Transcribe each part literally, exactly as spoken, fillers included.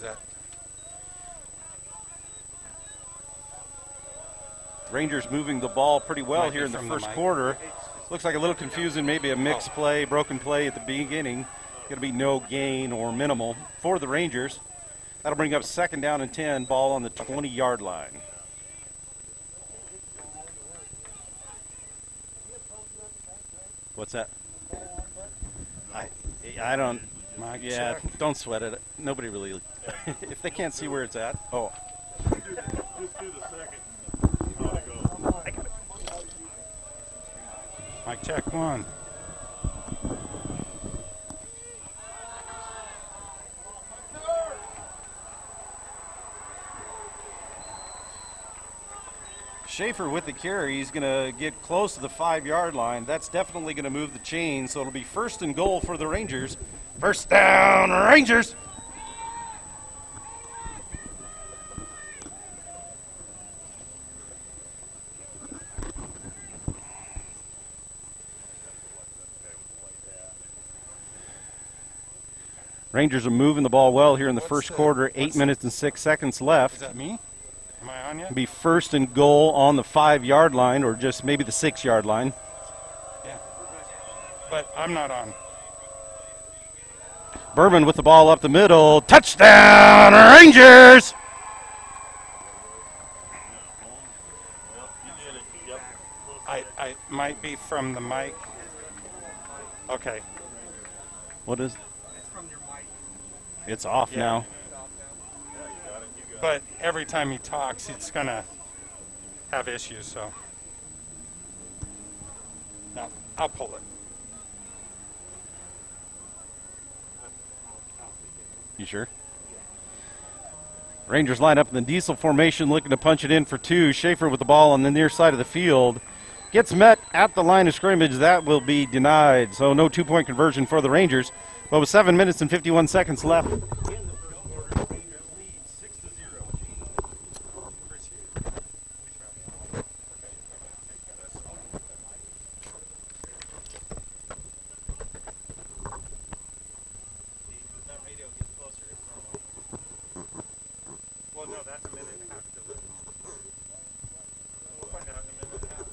that? Rangers moving the ball pretty well Might here be in the from the first mic. quarter. Looks like a little confusing, maybe a mixed Oh. play, broken play at the beginning. Going to be no gain or minimal for the Rangers. That'll bring up second down and ten, ball on the twenty-yard line. What's that? I I don't. Mic Yeah, check. don't sweat it. Nobody really. If they can't see where it's at. Oh, Just do the second. How it goes. I got it. Mic check one. Schaefer with the carry. He's going to get close to the five-yard line. That's definitely going to move the chain, so it'll be first and goal for the Rangers. First down, Rangers. Rangers are moving the ball well here in the What's first the- quarter. Eight what's minutes and six seconds Is left. that me? Am I on yet? Be first and goal on the five-yard line, or just maybe the six-yard line. Yeah. But I'm not on. Berman with the ball up the middle. Touchdown, Rangers! I, I might be from the mic. Okay. What is? It's off Yeah. now. But every time he talks, it's going to have issues, so. No, I'll pull it. You sure? Rangers line up in the diesel formation, looking to punch it in for two. Schaefer with the ball on the near side of the field. Gets met at the line of scrimmage. That will be denied. So no two-point conversion for the Rangers. But with seven minutes and fifty-one seconds left. Well, no, that's a minute and a half to live. We'll find out in a minute and a half.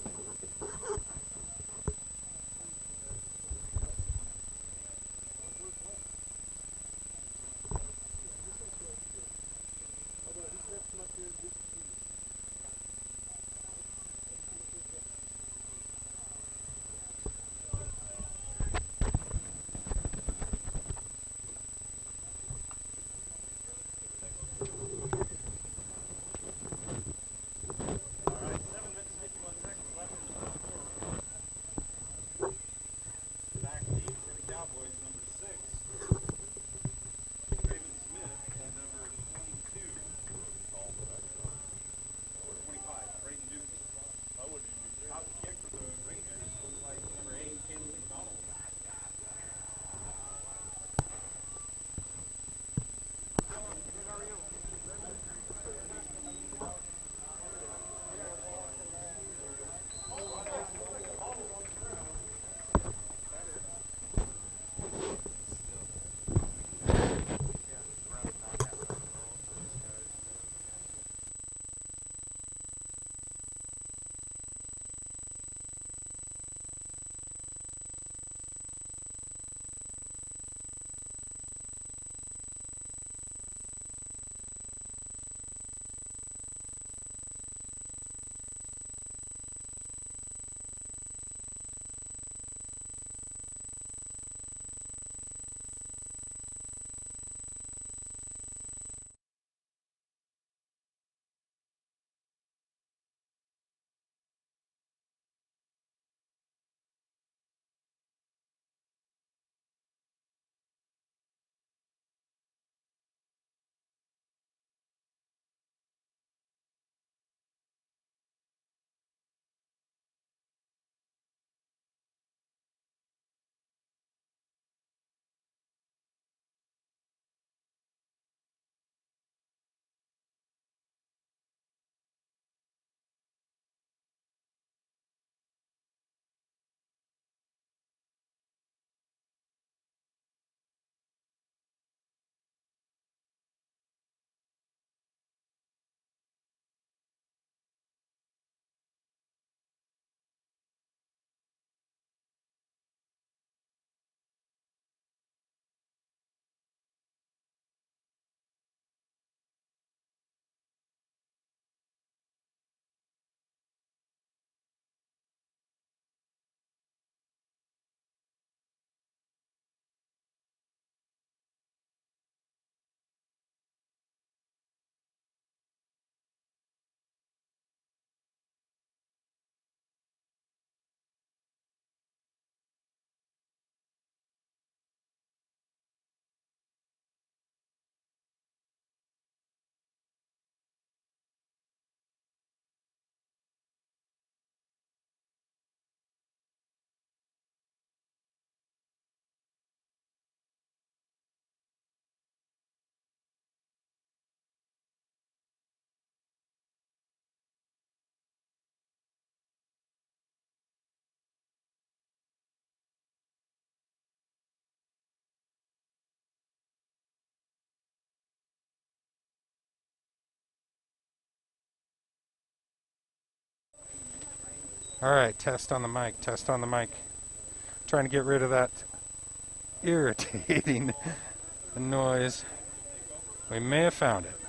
All right, test on the mic, test on the mic. Trying to get rid of that irritating noise. We may have found it.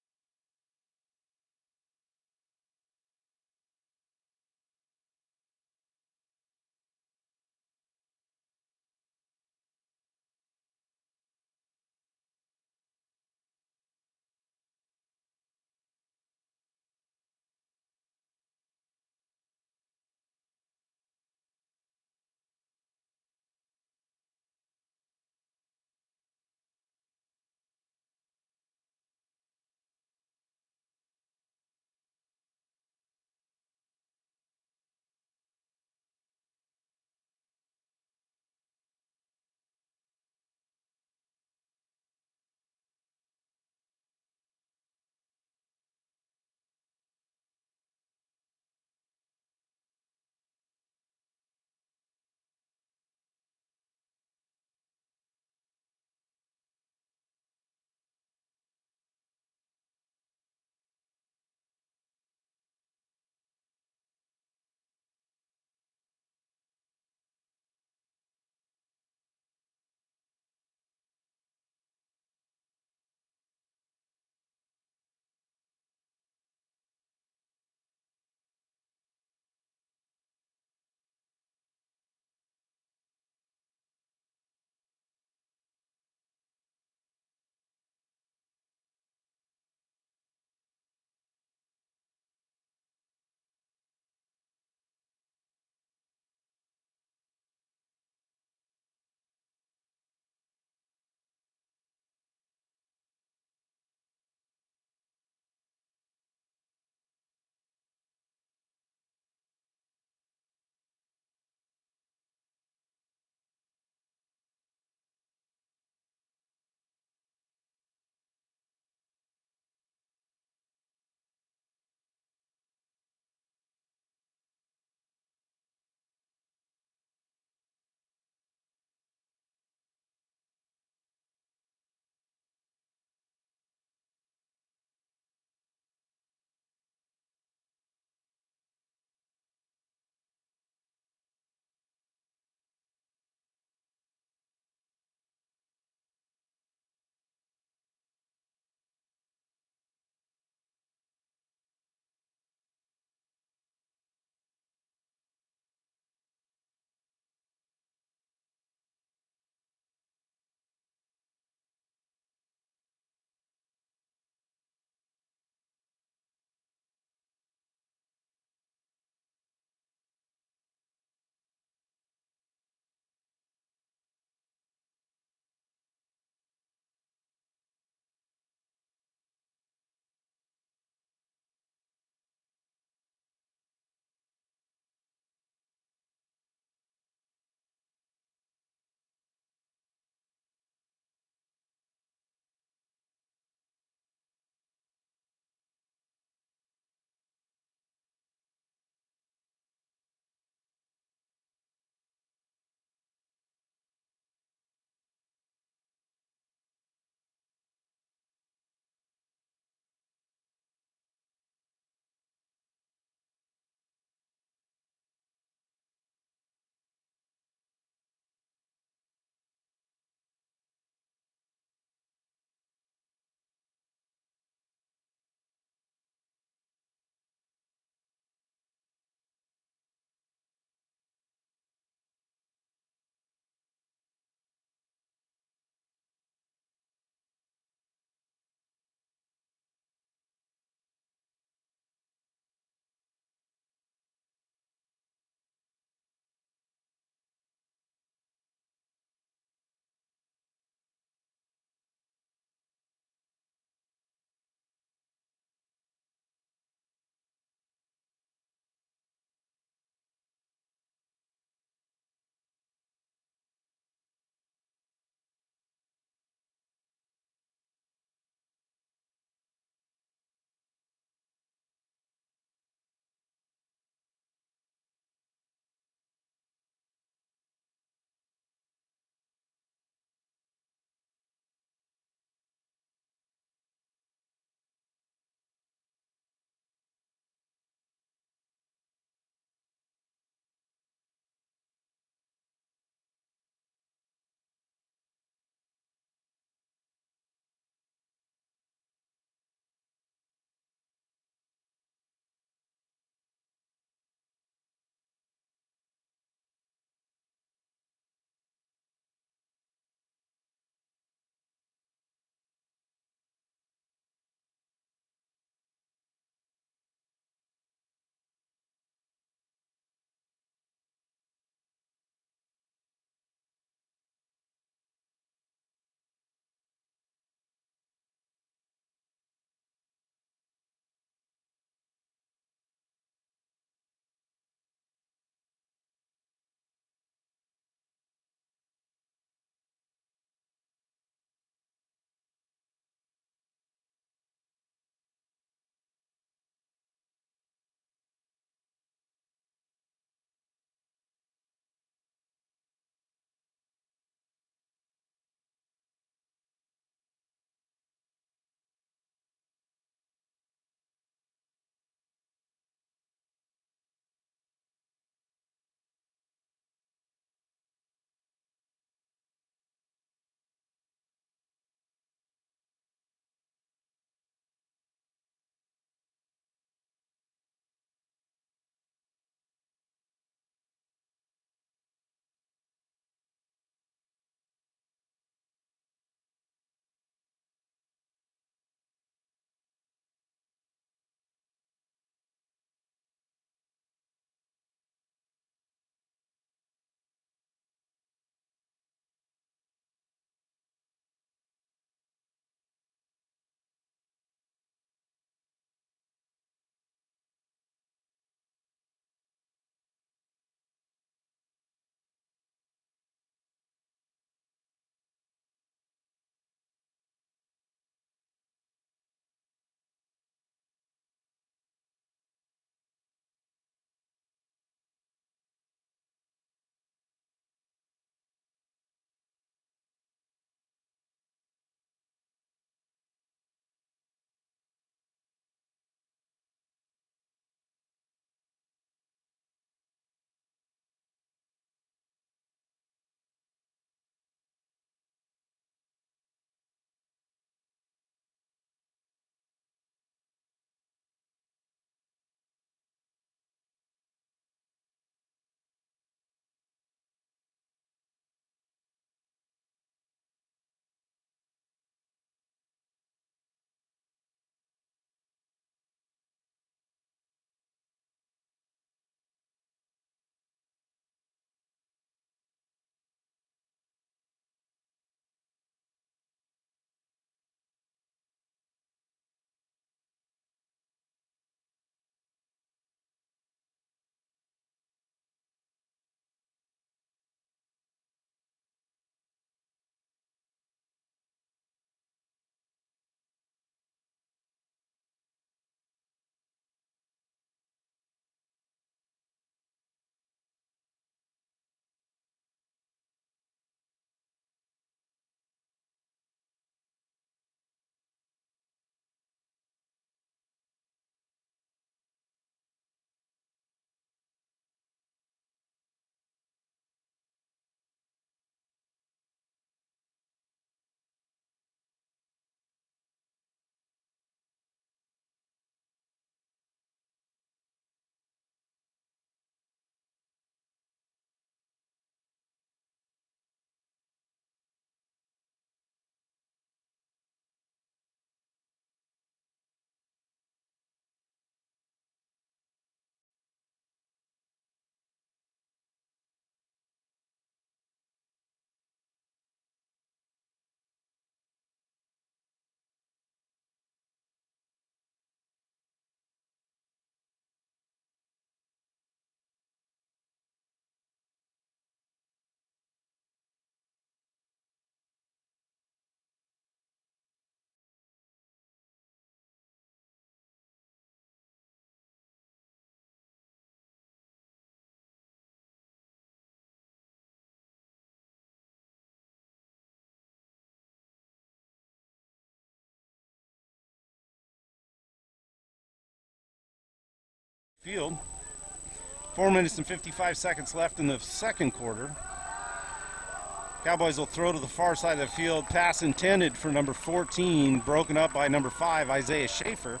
field. Four minutes and fifty-five seconds left in the second quarter. Cowboys will throw to the far side of the field. Pass intended for number fourteen, broken up by number five, Isaiah Schaefer.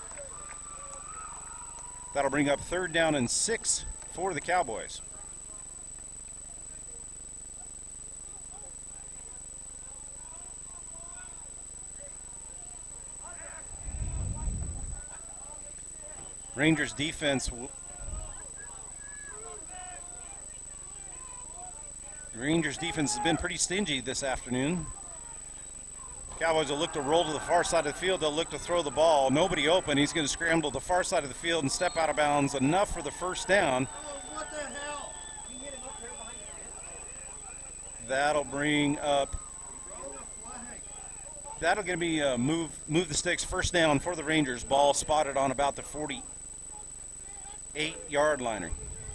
That'll bring up third down and six for the Cowboys. Rangers defense Rangers defense has been pretty stingy this afternoon. Cowboys will look to roll to the far side of the field. They'll look to throw the ball. Nobody open. He's going to scramble to the far side of the field and step out of bounds. Enough for the first down. What the hell? He hit him up there behind the That'll bring up. That'll going to be a move. Move the sticks. First down for the Rangers. Ball spotted on about the forty-eight yard liner.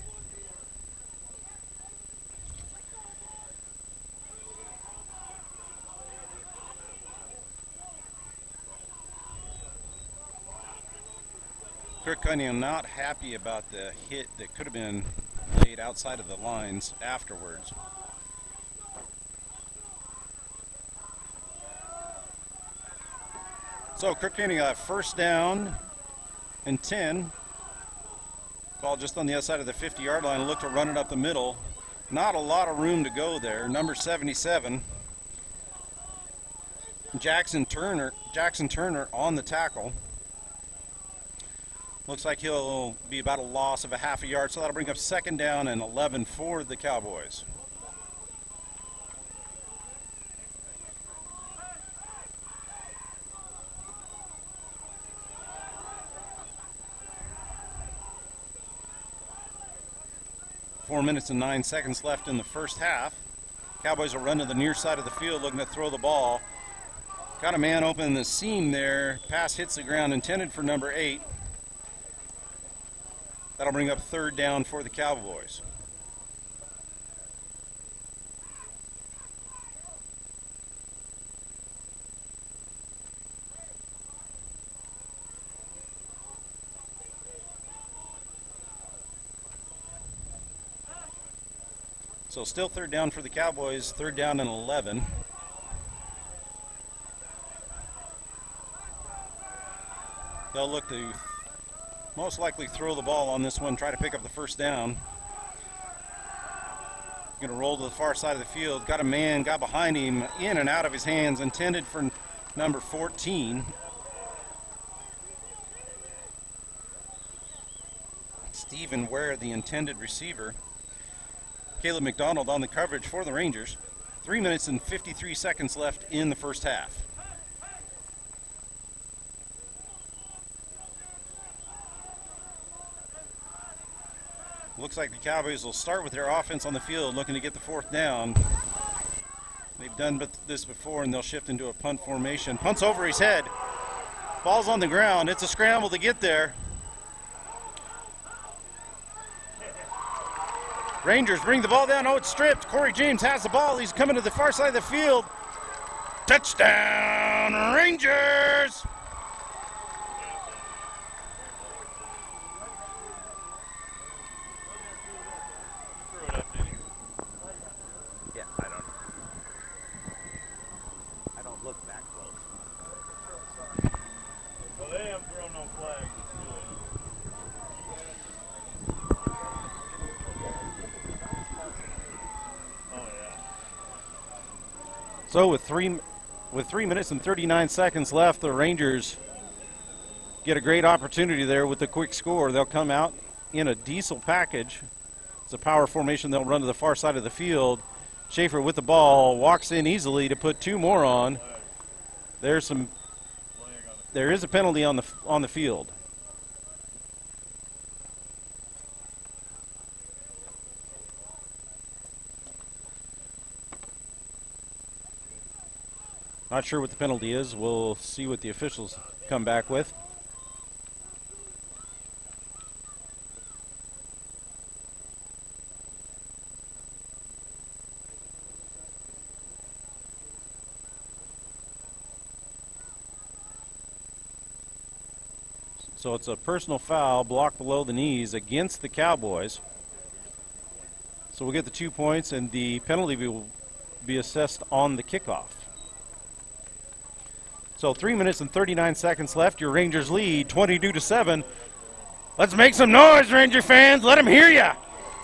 Kirk Cunningham not happy about the hit that could have been laid outside of the lines afterwards. So Kirk Cunningham, first down and ten. Ball just on the outside of the fifty yard line. Look to run it up the middle. Not a lot of room to go there. Number seventy-seven, Jackson Turner. Jackson Turner on the tackle. Looks like he'll be about a loss of a half a yard, so that'll bring up second down and eleven for the Cowboys. Four minutes and nine seconds left in the first half. Cowboys will run to the near side of the field looking to throw the ball. Got a man open in the seam there. Pass hits the ground, intended for number eight. That'll bring up third down for the Cowboys. So still third down for the Cowboys, third down and eleven. They'll look to most likely throw the ball on this one, try to pick up the first down. Going to roll to the far side of the field. Got a man, got behind him, in and out of his hands, intended for number fourteen. Stephen Ware, the intended receiver. Caleb McDonald on the coverage for the Rangers. Three minutes and fifty-three seconds left in the first half. Looks like the Cowboys will start with their offense on the field, looking to get the fourth down. They've done this before, and they'll shift into a punt formation. Punts over his head. Ball's on the ground. It's a scramble to get there. Rangers bring the ball down. Oh, it's stripped. Corey James has the ball. He's coming to the far side of the field. Touchdown, Rangers! So with three with three minutes and thirty-nine seconds left, the Rangers get a great opportunity there with the quick score. They'll come out in a diesel package. It's a power formation. They'll run to the far side of the field. Schaefer with the ball walks in easily to put two more on. There's some. There is a penalty on the on the field. Not sure what the penalty is. We'll see what the officials come back with. So it's a personal foul, blocked below the knees against the Cowboys. So we'll get the two points, and the penalty will be assessed on the kickoff. So three minutes and thirty-nine seconds left. Your Rangers lead twenty-two to seven. Let's make some noise, Ranger fans. Let them hear ya.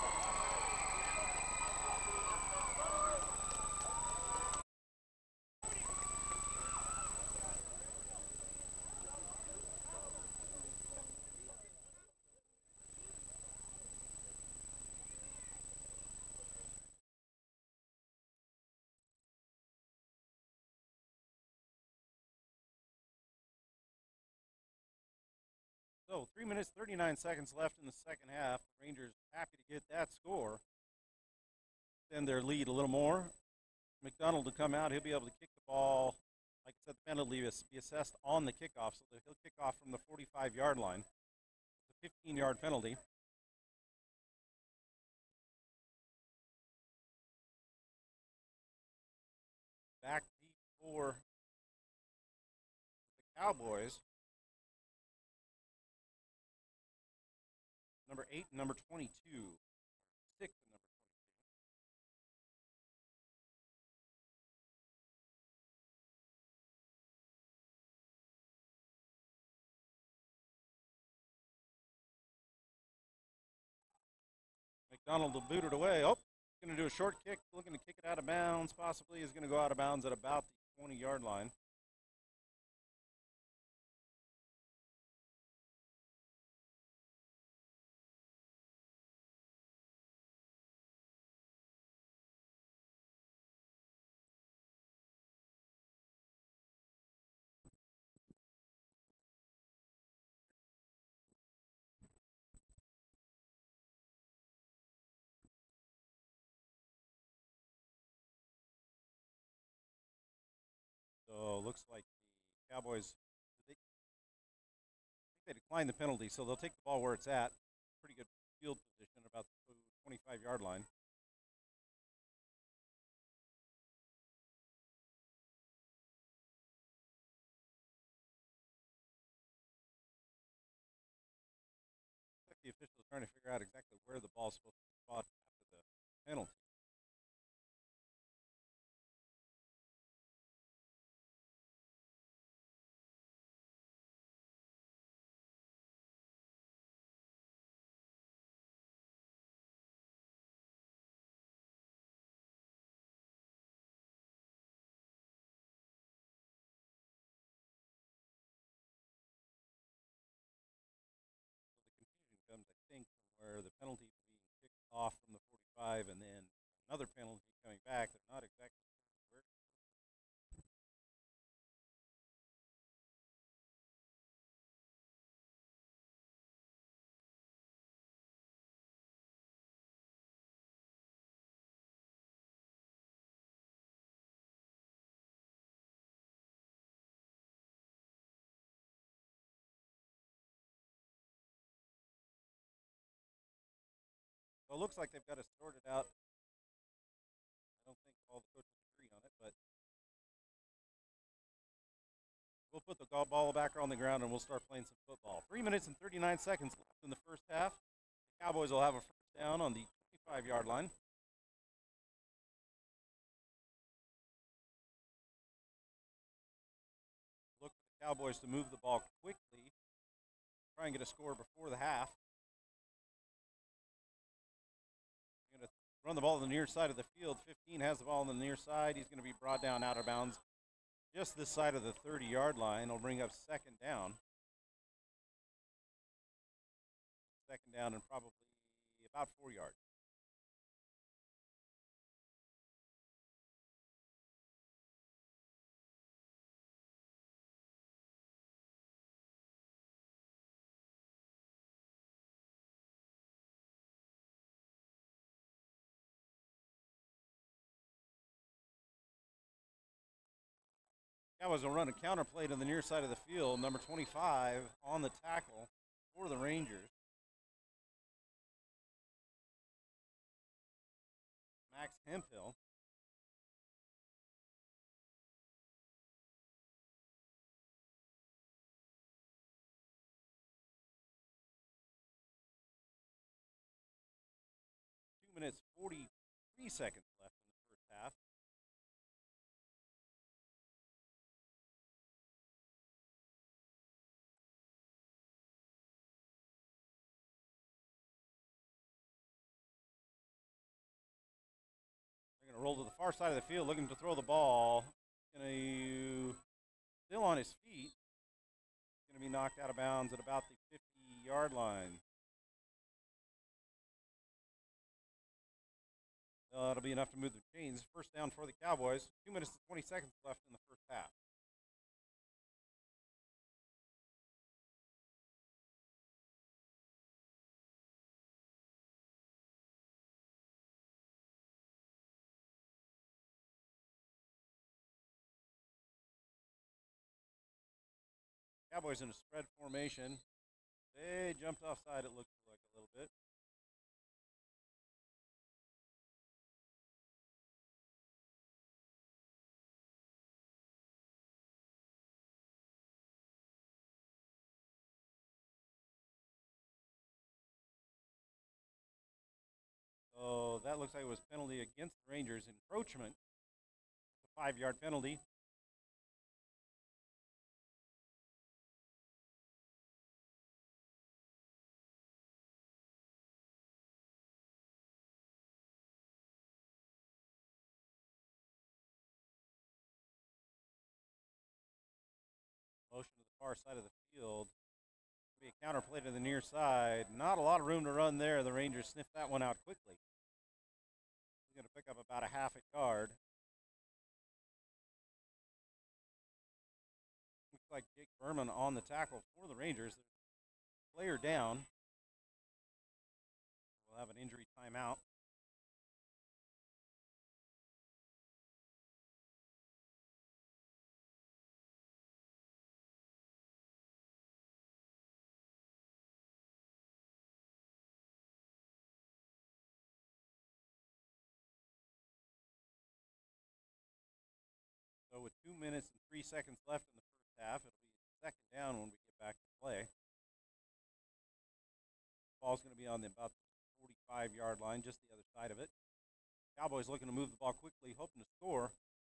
So three minutes, thirty-nine seconds left in the second half. Rangers happy to get that score. Extend their lead a little more. McDonald to come out. He'll be able to kick the ball. Like I said, the penalty will be assessed on the kickoff. So he'll kick off from the forty-five-yard line. It's a fifteen-yard penalty. Back deep for the Cowboys. Number eight and number twenty-two. Six and number twenty-two. McDonald will boot it away. Oh, he's going to do a short kick, looking to kick it out of bounds. Possibly is going to go out of bounds at about the twenty-yard line. So looks like the Cowboys, they, they declined the penalty, so they'll take the ball where it's at. Pretty good field position, about the twenty-five-yard line. The officials trying to figure out exactly where the ball's supposed to be spot after the penalty. Comes, I think, from where the penalty is being kicked off from the forty-five, and then another penalty coming back. They're not exactly where. So it looks like they've got it sorted out. I don't think all the coaches agree on it, but we'll put the ball back on the ground and we'll start playing some football. Three minutes and thirty-nine seconds left in the first half. The Cowboys will have a first down on the twenty-five-yard line. Look for the Cowboys to move the ball quickly, try and get a score before the half. Run the ball to the near side of the field. fifteen has the ball on the near side. He's going to be brought down out of bounds just this side of the thirty-yard line. He'll bring up second down. Second down and probably about four yards. Cowboys will run a counter play to the near side of the field. Number twenty-five on the tackle for the Rangers. Max Hemphill. three seconds left in the first half. They're going to roll to the far side of the field, looking to throw the ball. Going to still on his feet. Going to be knocked out of bounds at about the fifty-yard line. Uh, that'll be enough to move the chains. First down for the Cowboys. Two minutes and twenty seconds left in the first half. Cowboys in a spread formation. They jumped offside, it looks like a little bit. So that looks like it was penalty against the Rangers. Encroachment. It's a five-yard penalty. Motion to the far side of the field. Be a counter play to the near side. Not a lot of room to run there. The Rangers sniffed that one out quickly. He's going to pick up about a half a yard. Looks like Jake Berman on the tackle for the Rangers. Player down. We'll have an injury timeout. So with two minutes and three seconds left in the first half, it'll be second down when we get back to play. Ball's going to be on the about the forty-five-yard line, just the other side of it. Cowboys looking to move the ball quickly, hoping to score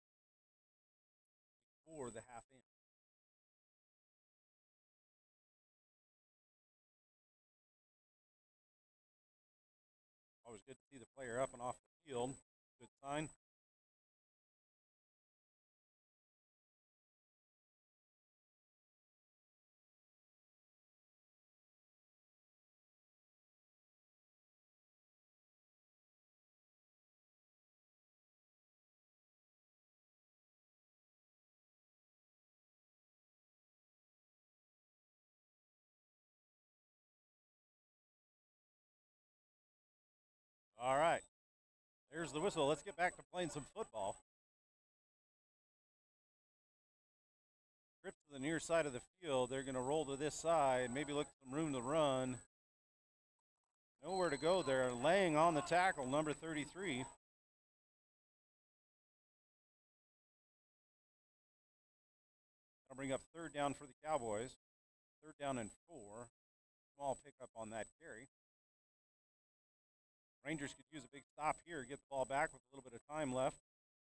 before the half end. Always good to see the player up and off the field. Good sign. All right. There's the whistle. Let's get back to playing some football. Trip to the near side of the field. They're going to roll to this side, maybe look for some room to run. Nowhere to go there. Laying on the tackle, number thirty-three. That'll bring up third down for the Cowboys. Third down and four. Small pickup on that carry. Rangers could use a big stop here, get the ball back with a little bit of time left.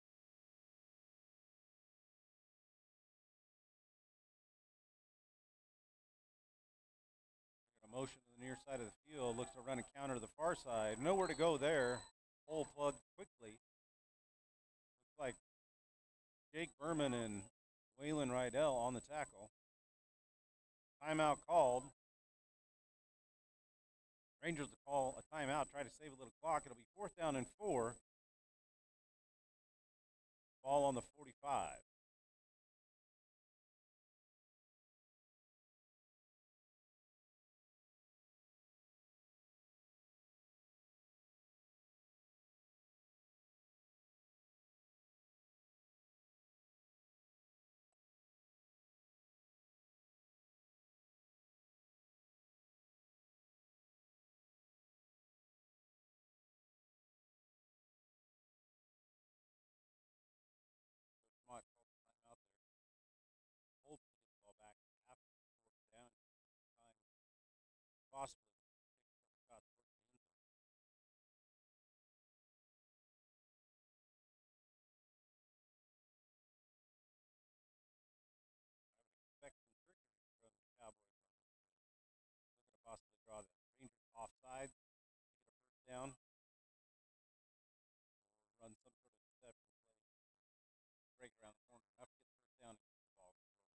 A motion to the near side of the field, looks to run a counter to the far side. Nowhere to go there. Hole plugged quickly. Looks like Jake Berman and Waylon Rydell on the tackle. Timeout called. Rangers will call a timeout, try to save a little clock. It'll be fourth down and four. Ball on the forty-five. Might down. Or run some sort of deception play. Break around the corner. Enough to get the first down and get the ball.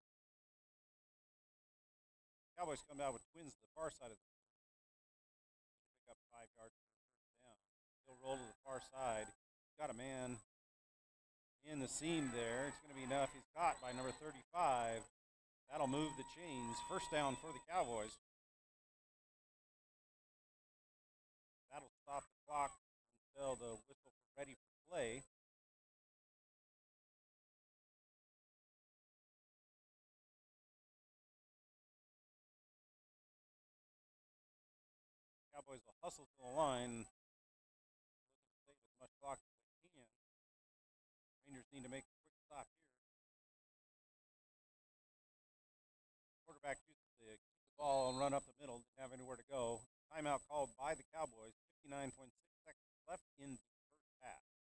Cowboys come out with twins to the far side of the field. Pick up five yards for a first down. He'll roll to the far side. Got a man in the seam there. It's going to be enough. He's caught by number thirty-five. That'll move the chains. First down for the Cowboys. That'll stop the clock until the whistle for ready for play. Cowboys will hustle to the line, looking to save as much clock as they can. Rangers need to make a quick stop here. Quarterback uses to keep the ball and run up the middle, didn't have anywhere to go. Timeout called by the Cowboys. fifty-nine point six seconds left in the first half.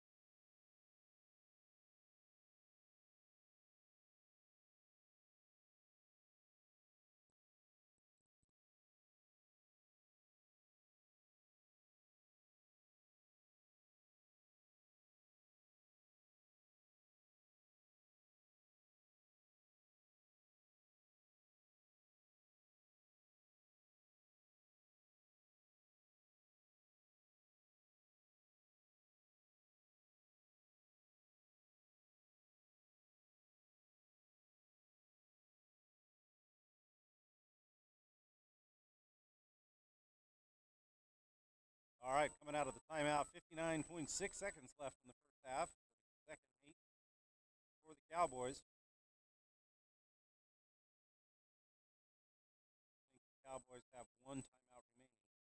All right, coming out of the timeout, fifty-nine point six seconds left in the first half. Second eight for the Cowboys. I think the Cowboys have one timeout remaining.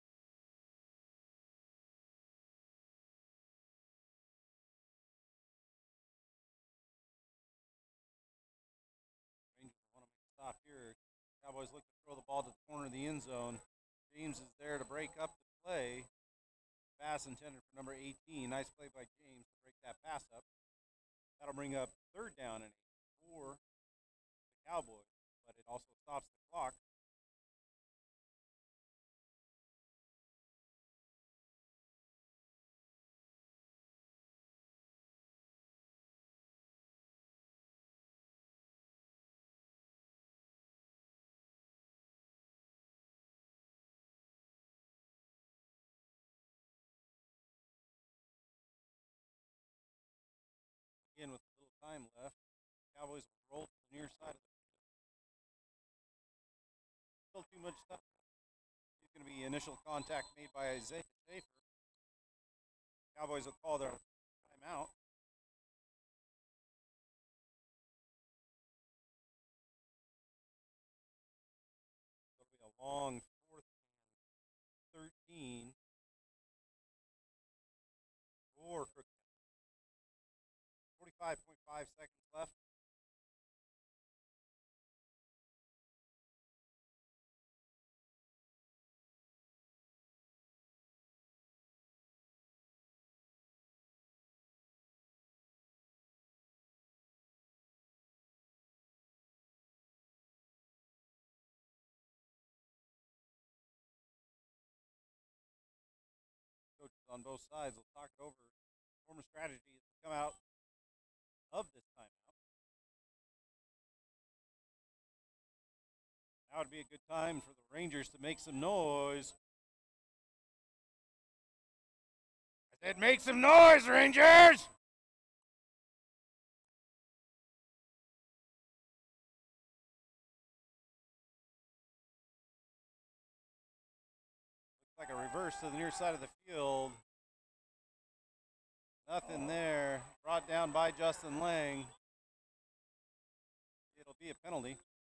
Rangers want to make a stop here. Cowboys look to throw the ball to the corner of the end zone. James is there to break up the play. Pass intended for number eighteen. Nice play by James to break that pass up. That'll bring up third down and eight for the Cowboys, but it also stops the clock. Again, with a little time left, Cowboys will roll to the near side of the field. Still too much stuff. It's going to be initial contact made by Isaiah Schaefer. Cowboys will call their timeout. It'll be a long fourth and thirteen for Crook. forty-five point five seconds left. Coaches on both sides will talk it over. Former strategy is to come out of this timeout. Now would be a good time for the Rangers to make some noise. I said make some noise, Rangers! Looks like a reverse to the near side of the field. Nothing there. Brought down by Justin Lang. It'll be a penalty.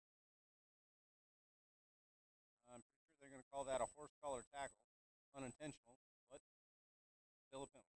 I'm pretty sure they're going to call that a horse collar tackle. Unintentional, but still a penalty.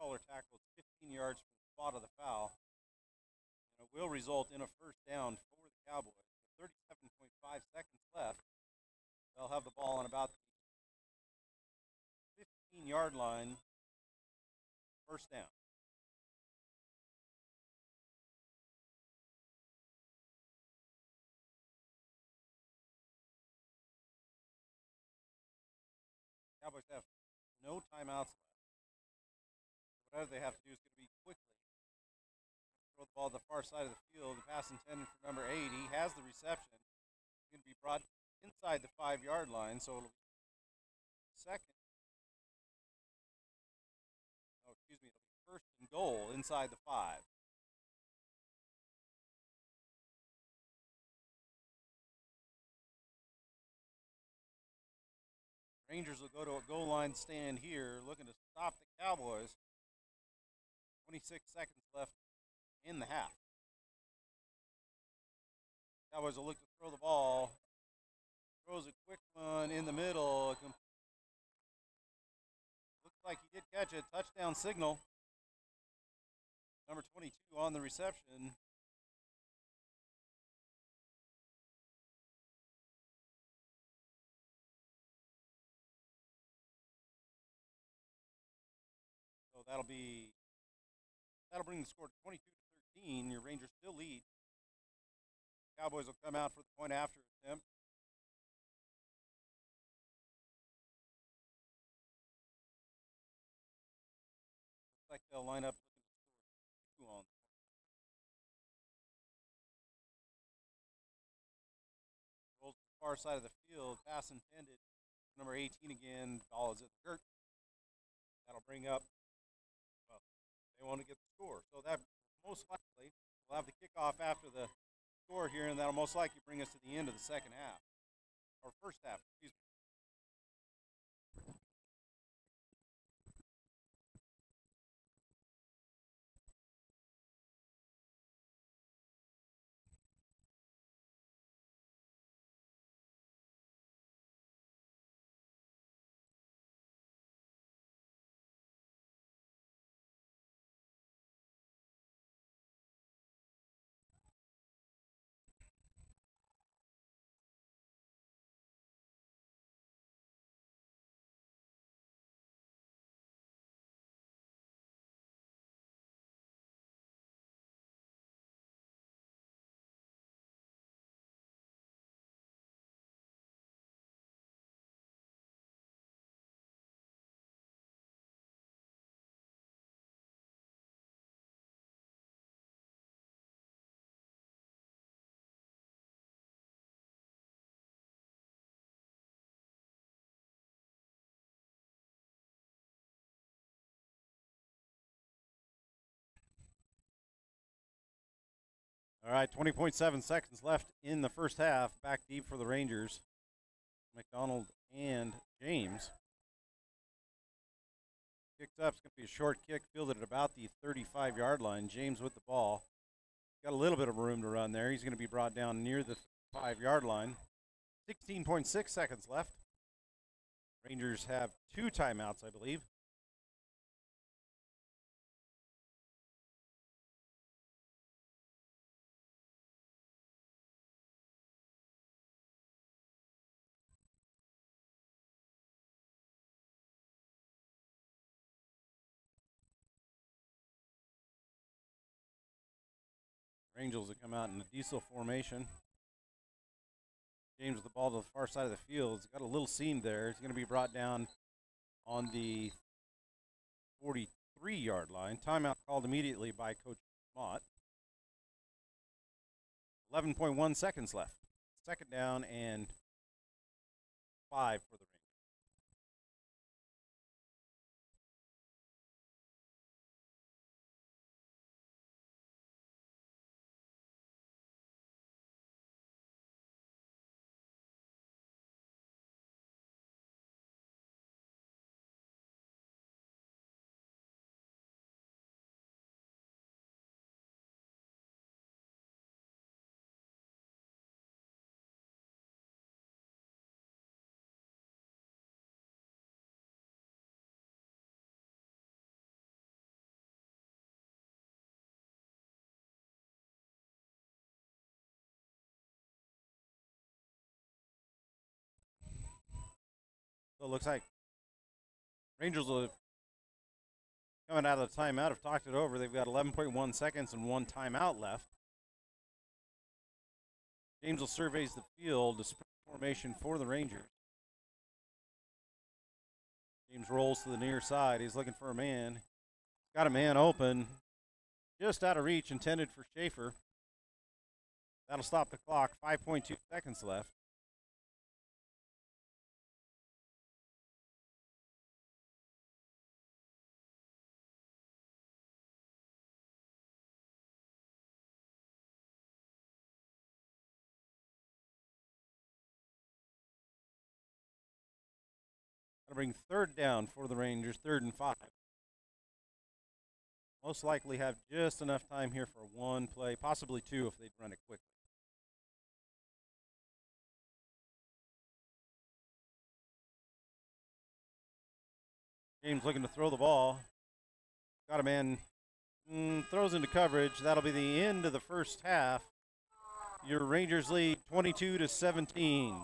collar tackle is fifteen yards from the spot of the foul. And it will result in a first down for the Cowboys. With thirty-seven point five seconds left, they'll have the ball on about the fifteen-yard line. First down. Cowboys have no timeouts left. Whatever they have to do is going to be quickly throw the ball to the far side of the field. The pass intended for number eight. He has the reception. It's going to be brought inside the five-yard line, so it'll be second. Oh, excuse me. It'll be first and goal inside the five. Rangers will go to a goal line stand here, looking to stop the Cowboys. twenty-six seconds left in the half. Cowboys will look to throw the ball. Throws a quick one in the middle. Looks like he did catch it. Touchdown signal. Number twenty-two on the reception. So that'll be that'll bring the score to twenty-two to thirteen. Your Rangers still lead. Cowboys will come out for the point after attempt. Looks like they'll line up looking to score two on. Rolls to the far side of the field. Pass intended. Number eighteen again. Ball is in the dirt. That'll bring up. Well, they want to get the score. So that most likely we'll have the kickoff after the score here, and that'll most likely bring us to the end of the second half. Or first half, excuse me. All right, twenty point seven seconds left in the first half. Back deep for the Rangers. McDonald and James. Kicked up. It's going to be a short kick, fielded at about the thirty-five-yard line. James with the ball. Got a little bit of room to run there. He's going to be brought down near the five-yard line. sixteen point six seconds left. Rangers have two timeouts, I believe. Rangers will come out in a diesel formation. James with the ball to the far side of the field. He's got a little seam there. He's going to be brought down on the forty-three-yard line. Timeout called immediately by Coach Mott. eleven point one seconds left. Second down and five for the Rangers. So it looks like Rangers will, coming out of the timeout, have talked it over. They've got eleven point one seconds and one timeout left. James will surveys the field, the sprint formation for the Rangers. James rolls to the near side. He's looking for a man. Got a man open. Just out of reach, intended for Schaefer. That'll stop the clock. five point two seconds left. That'll bring third down for the Rangers, third and five. Most likely have just enough time here for one play, possibly two if they'd run it quickly. James looking to throw the ball. Got a man, mm, throws into coverage. That'll be the end of the first half. Your Rangers lead twenty-two to seventeen.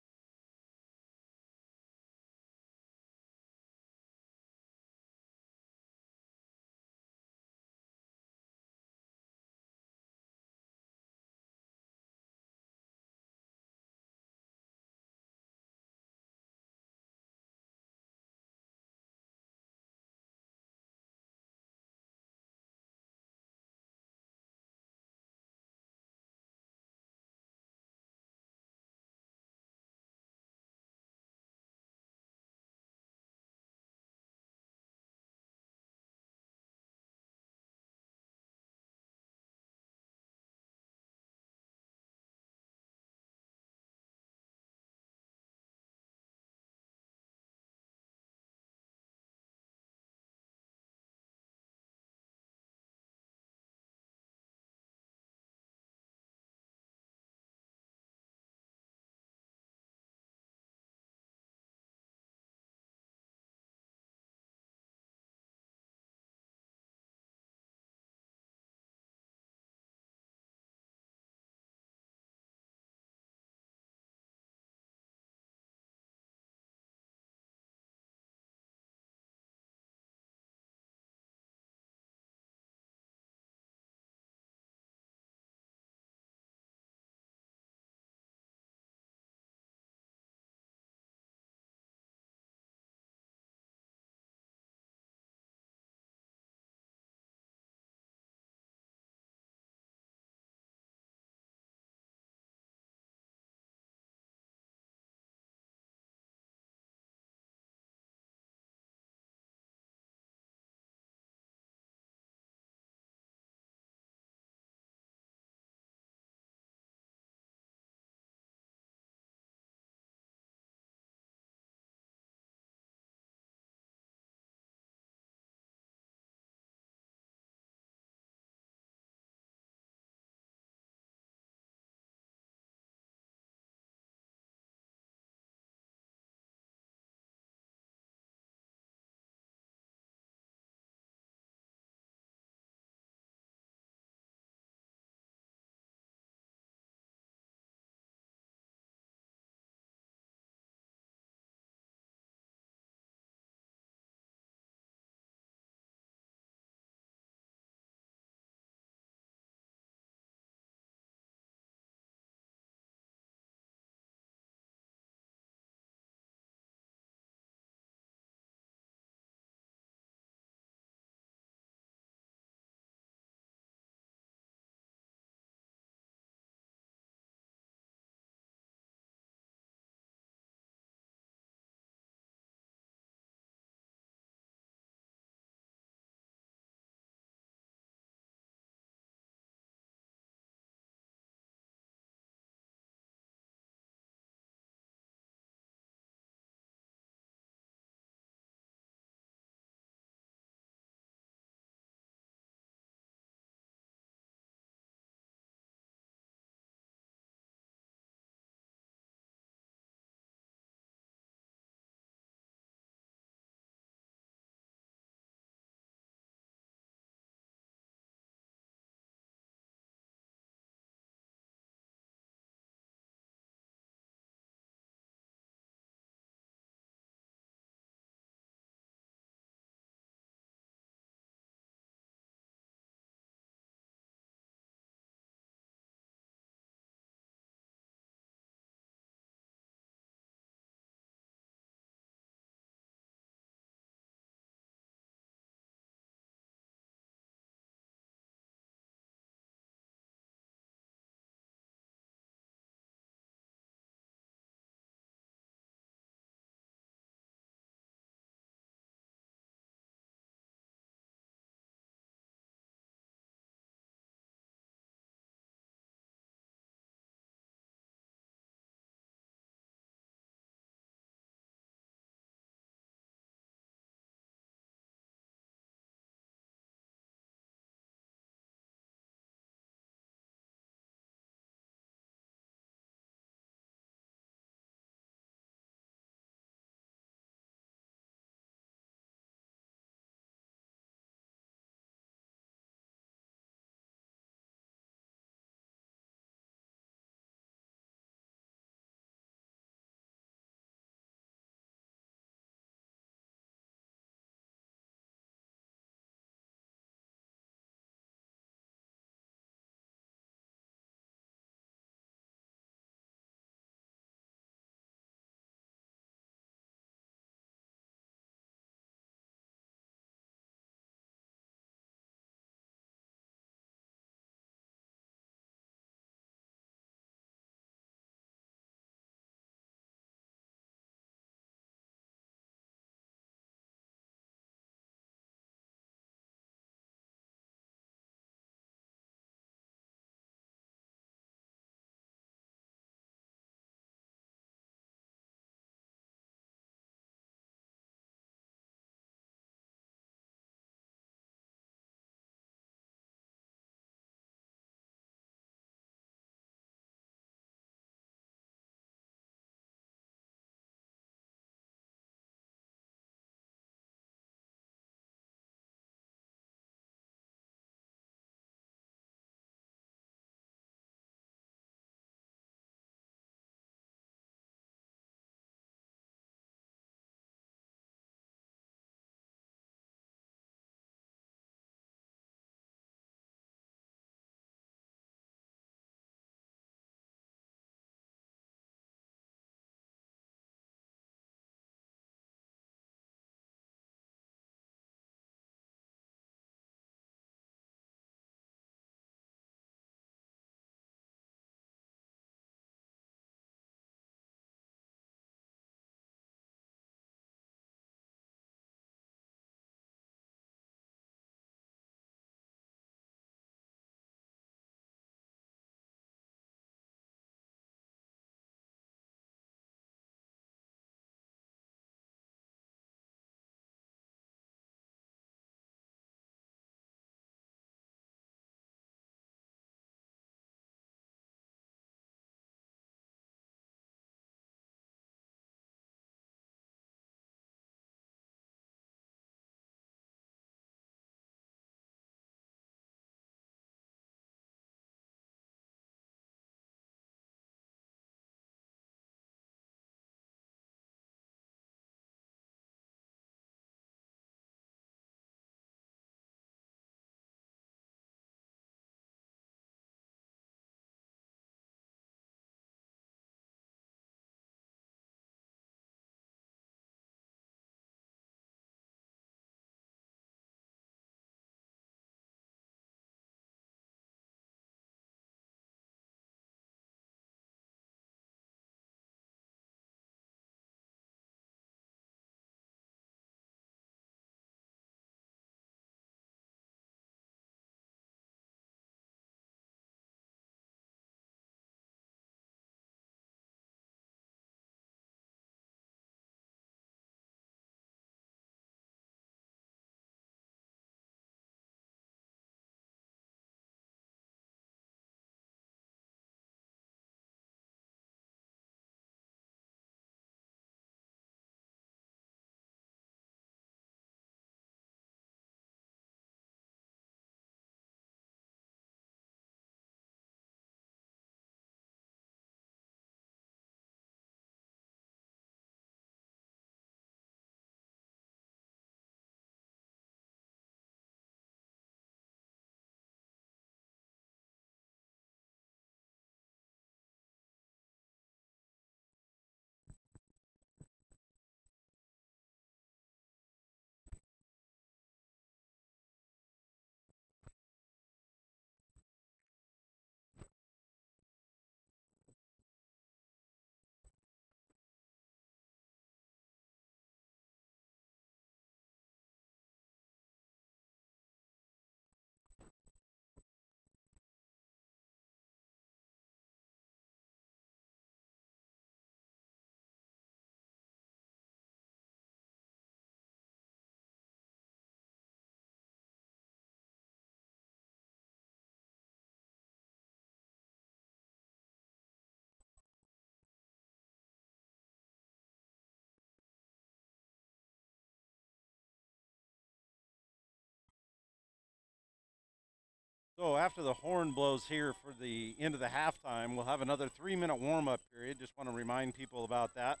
So after the horn blows here for the end of the halftime, we'll have another three-minute warm-up period. Just want to remind people about that.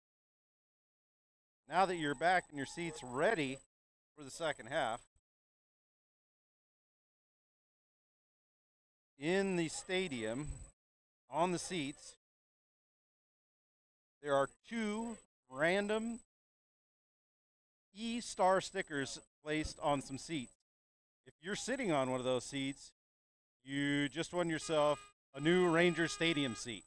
Now that you're back in your seats ready for the second half, in the stadium, on the seats, there are two random E-Star stickers placed on some seats. If you're sitting on one of those seats, you just won yourself a new Ranger Stadium seat.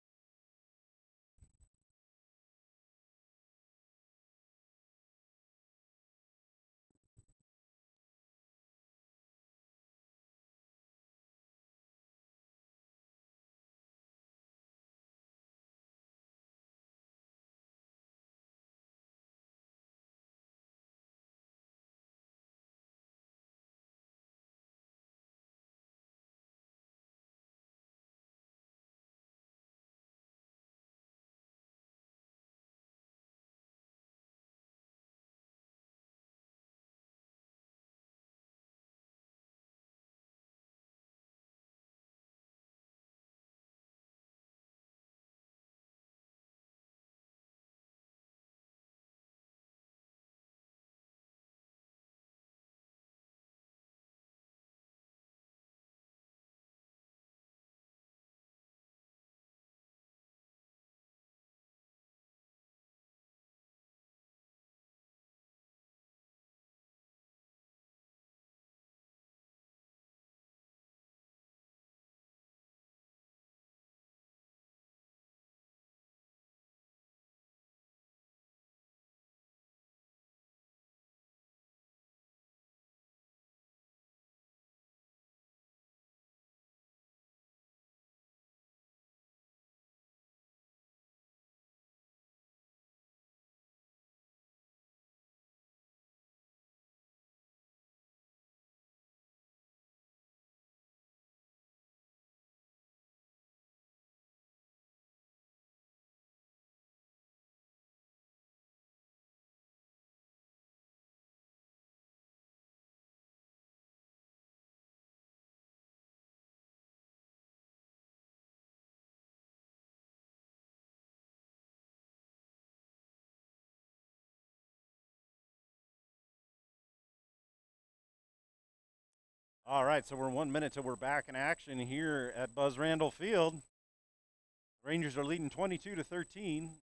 All right, so we're one minute till we're back in action here at Buzz Randall Field. Rangers are leading twenty-two to thirteen.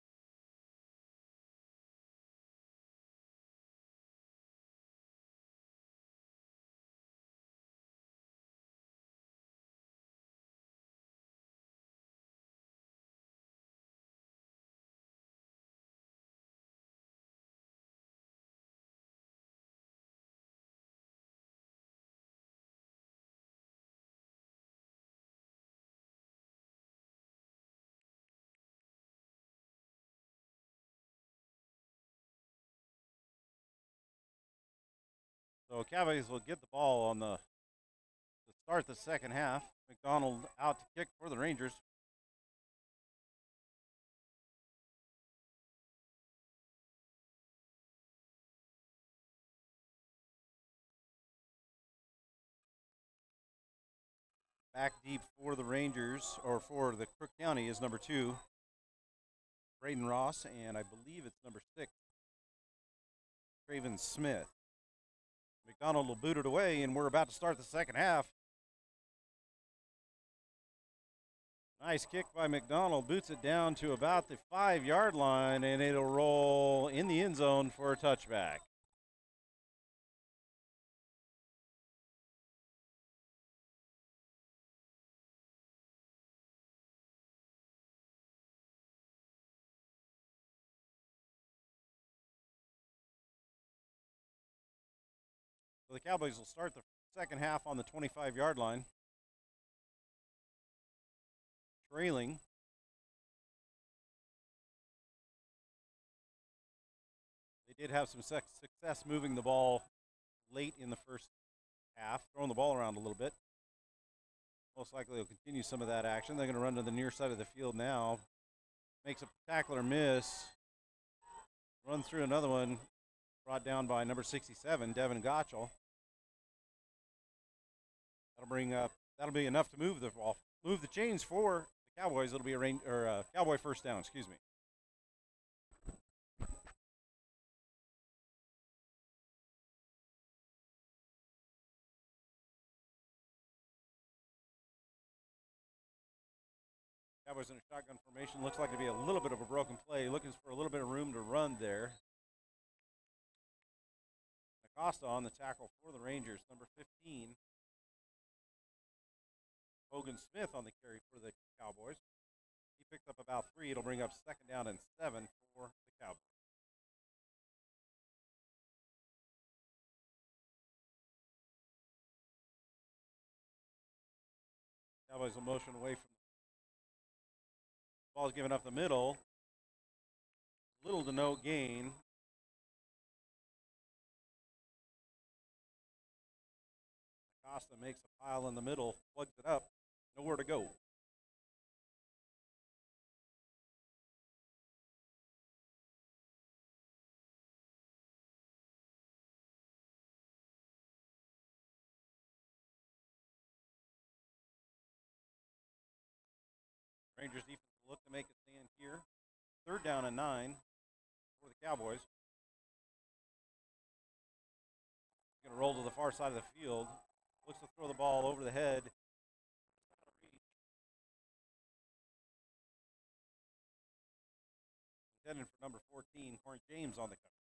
So Cavaliers will get the ball on the to start the second half. McDonald out to kick for the Rangers. Back deep for the Rangers, or for the Crook County, is number two, Braden Ross, and I believe it's number six, Craven Smith. McDonald will boot it away, and we're about to start the second half. Nice kick by McDonald, boots it down to about the five-yard line, and it'll roll in the end zone for a touchback. So the Cowboys will start the second half on the twenty-five-yard line, trailing. They did have some success moving the ball late in the first half, throwing the ball around a little bit. Most likely they'll continue some of that action. They're going to run to the near side of the field now. Makes a spectacular miss. Run through another one. Brought down by number sixty-seven, Devin Gottschall. That'll bring up. That'll be enough to move the ball, move the chains for the Cowboys. It'll be a rain or a Cowboy first down. Excuse me. Cowboys in a shotgun formation. Looks like to be a little bit of a broken play. Looking for a little bit of room to run there. Acosta on the tackle for the Rangers, number fifteen. Hogan Smith on the carry for the Cowboys. He picked up about three. It'll bring up second down and seven for the Cowboys. Cowboys will motion away from the ball's given up the middle. Little to no gain. Acosta makes a pile in the middle, plugs it up, nowhere to go. Rangers defense will look to make a stand here. Third down and nine for the Cowboys. Going to roll to the far side of the field. Looks to throw the ball over the head. Intended for number fourteen, Corey James on the cover.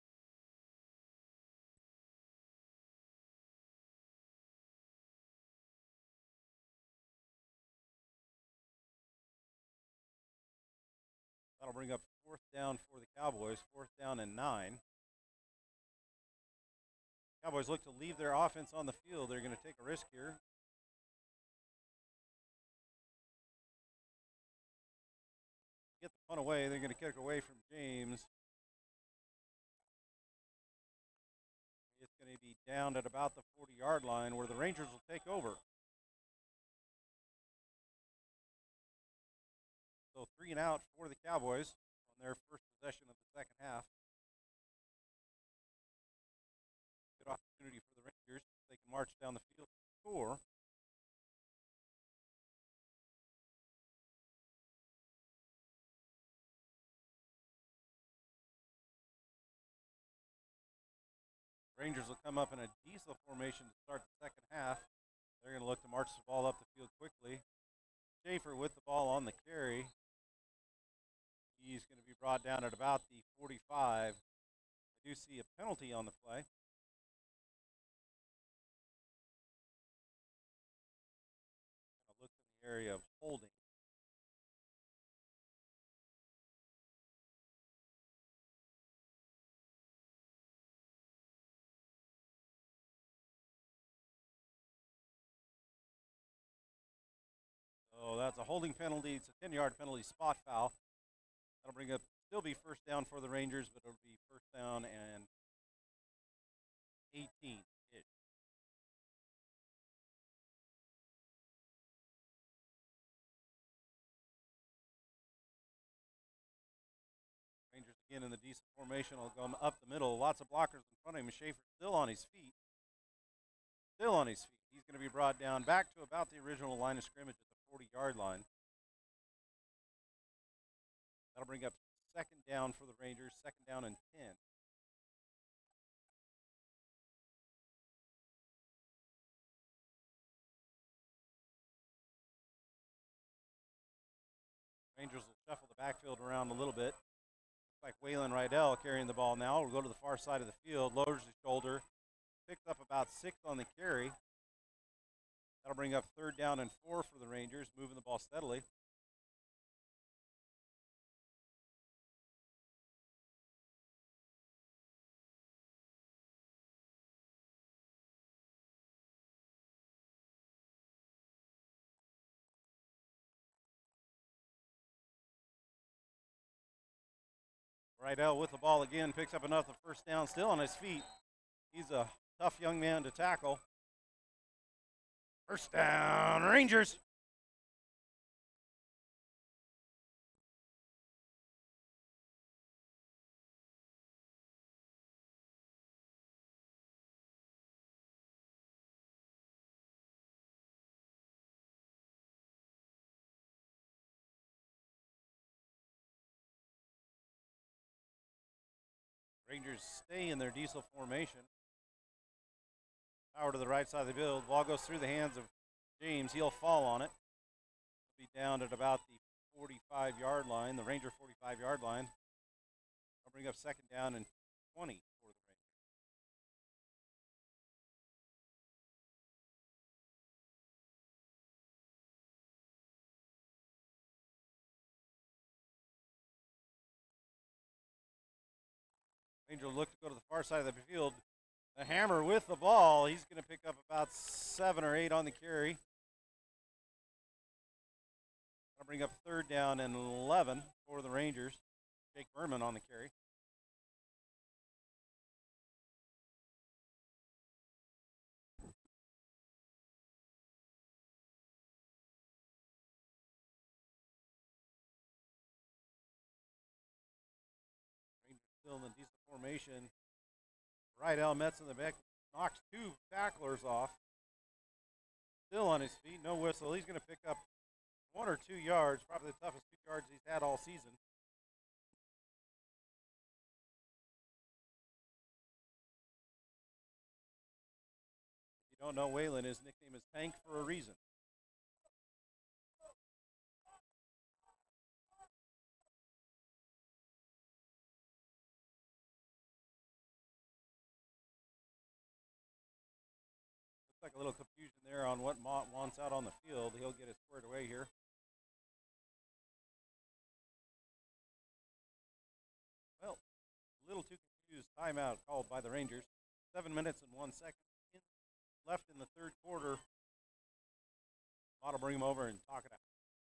That'll bring up fourth down for the Cowboys, fourth down and nine. Cowboys look to leave their offense on the field. They're going to take a risk here. Get the punt away. They're going to kick away from James. It's going to be down at about the forty-yard line where the Rangers will take over. So three and out for the Cowboys on their first possession of the second half. Good opportunity for the Rangers. They can march down the field and score. Rangers will come up in a diesel formation to start the second half. They're going to look to march the ball up the field quickly. Schaefer with the ball on the carry. He's going to be brought down at about the forty-five. I do see a penalty on the play. I'll look in the area of holding. So that's a holding penalty. It's a ten-yard penalty, spot foul. That'll bring up, still be first down for the Rangers, but it'll be first down and eighteen-ish. Rangers again in the decent formation. Will go up the middle. Lots of blockers in front of him. Schaefer still on his feet. Still on his feet. He's going to be brought down back to about the original line of scrimmage at the forty-yard line. That'll bring up second down for the Rangers, second down and ten. Rangers will shuffle the backfield around a little bit. Looks like Waylon Rydell carrying the ball now. We'll go to the far side of the field, lowers his shoulder, picks up about six on the carry. That'll bring up third down and four for the Rangers, moving the ball steadily. Rydell with the ball again, picks up another first down, still on his feet. He's a tough young man to tackle. First down, Rangers. Rangers stay in their diesel formation. Power to the right side of the field. Ball goes through the hands of James. He'll fall on it. He'll be down at about the forty-five yard line, the Ranger forty-five yard line. I'll bring up second down and twenty for the Rangers. Ranger will look to go to the far side of the field. A hammer with the ball. He's going to pick up about seven or eight on the carry. I'll bring up third down and eleven for the Rangers. Jake Berman on the carry. Rangers still in the decent formation. Rydell Metz in the back knocks two tacklers off. Still on his feet, no whistle. He's going to pick up one or two yards, probably the toughest two yards he's had all season. If you don't know Waylon, his nickname is Tank for a reason. Looks like a little confusion there on what Mott wants out on the field. He'll get it squared away here. Well, a little too confused. Timeout called by the Rangers. Seven minutes and one second in, left in the third quarter. Mott will bring him over and talk it out.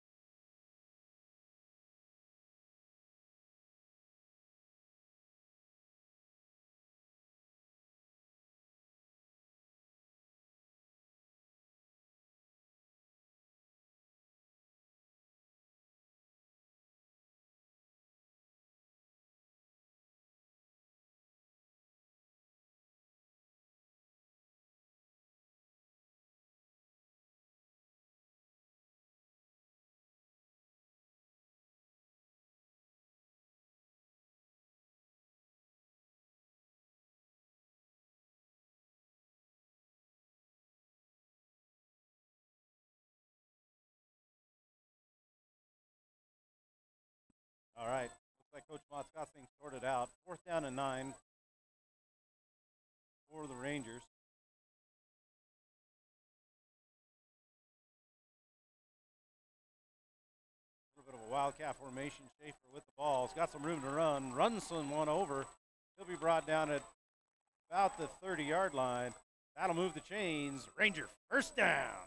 All right. Looks like Coach Mott's got things sorted out. Fourth down and nine for the Rangers. A little bit of a wildcat formation. Schaefer with the ball. He's got some room to run. Runs someone over. He'll be brought down at about the thirty yard line. That'll move the chains. Ranger first down.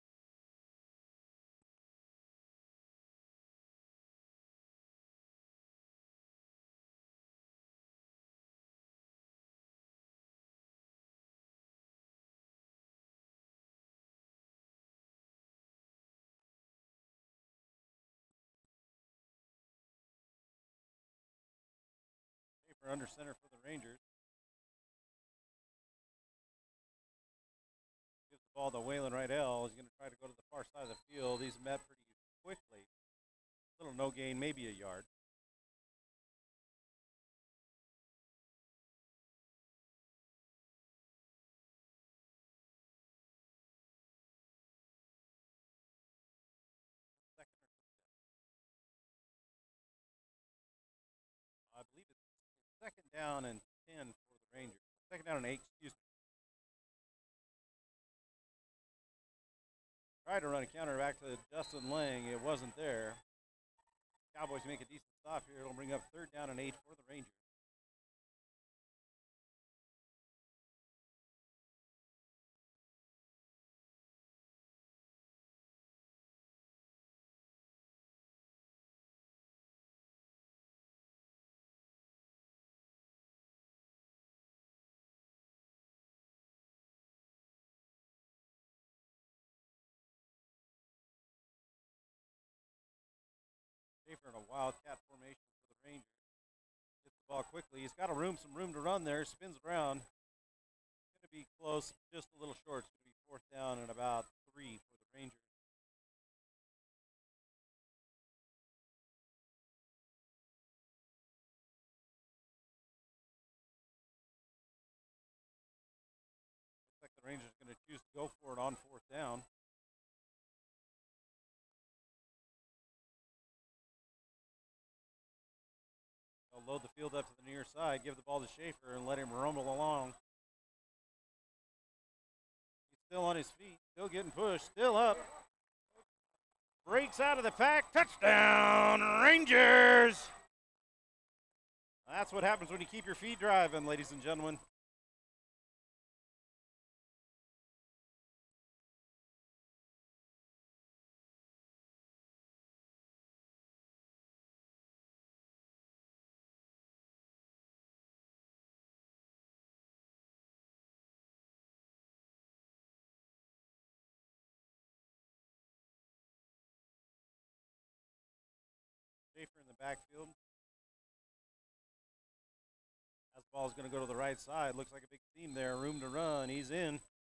Schaefer under center for the Rangers. Gives the ball to Waylon Rydell. He's going to try to go to the far side of the field. He's met pretty quickly. Little no gain, maybe a yard. Second or I believe it's second down and ten for the Rangers. Second down and eight, excuse me. Tried to run a counter back to Justin Lang. It wasn't there. Cowboys make a decent stop here. It'll bring up third down and eight for the Rangers. Schaefer in a wildcat formation for the Rangers. Gets the ball quickly. He's got a room, some room to run there. Spins around. Going to be close, just a little short. It's going to be fourth down and about three for the Rangers. The Rangers are going to choose to go for it on fourth down. They'll load the field up to the near side, give the ball to Schaefer, and let him rumble along. He's still on his feet, still getting pushed, still up. Breaks out of the pack. Touchdown, Rangers! That's what happens when you keep your feet driving, ladies and gentlemen. Schaefer in the backfield. As the ball is going to go to the right side. Looks like a big seam there. Room to run. He's in.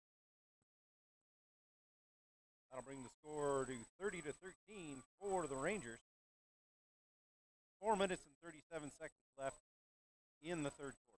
That'll bring the score to thirty to thirteen for the Rangers. Four minutes and thirty-seven seconds left in the third quarter.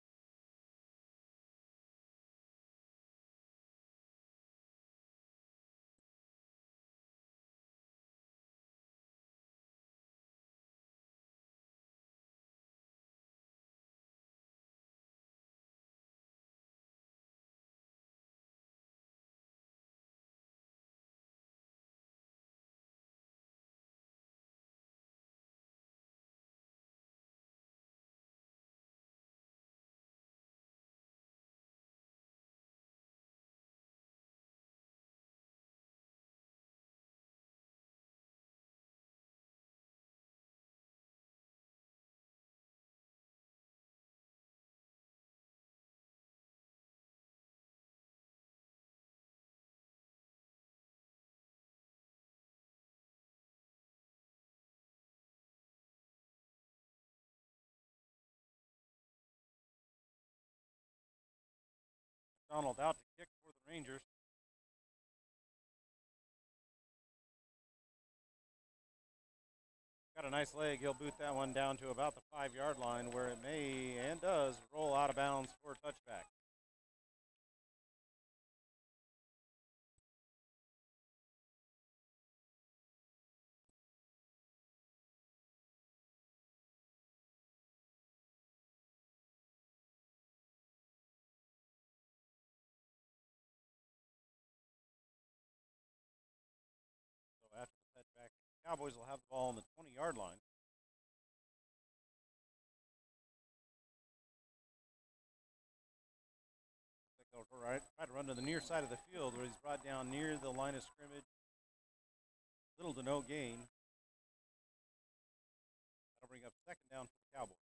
Donald out to kick for the Rangers. Got a nice leg. He'll boot that one down to about the five-yard line where it may and does roll out of bounds for a touchback. So after the touchback, the Cowboys will have the ball on the twenty-yard line. They'll try to run to the near side of the field where he's brought down near the line of scrimmage. Little to no gain. That'll bring up second down for the Cowboys.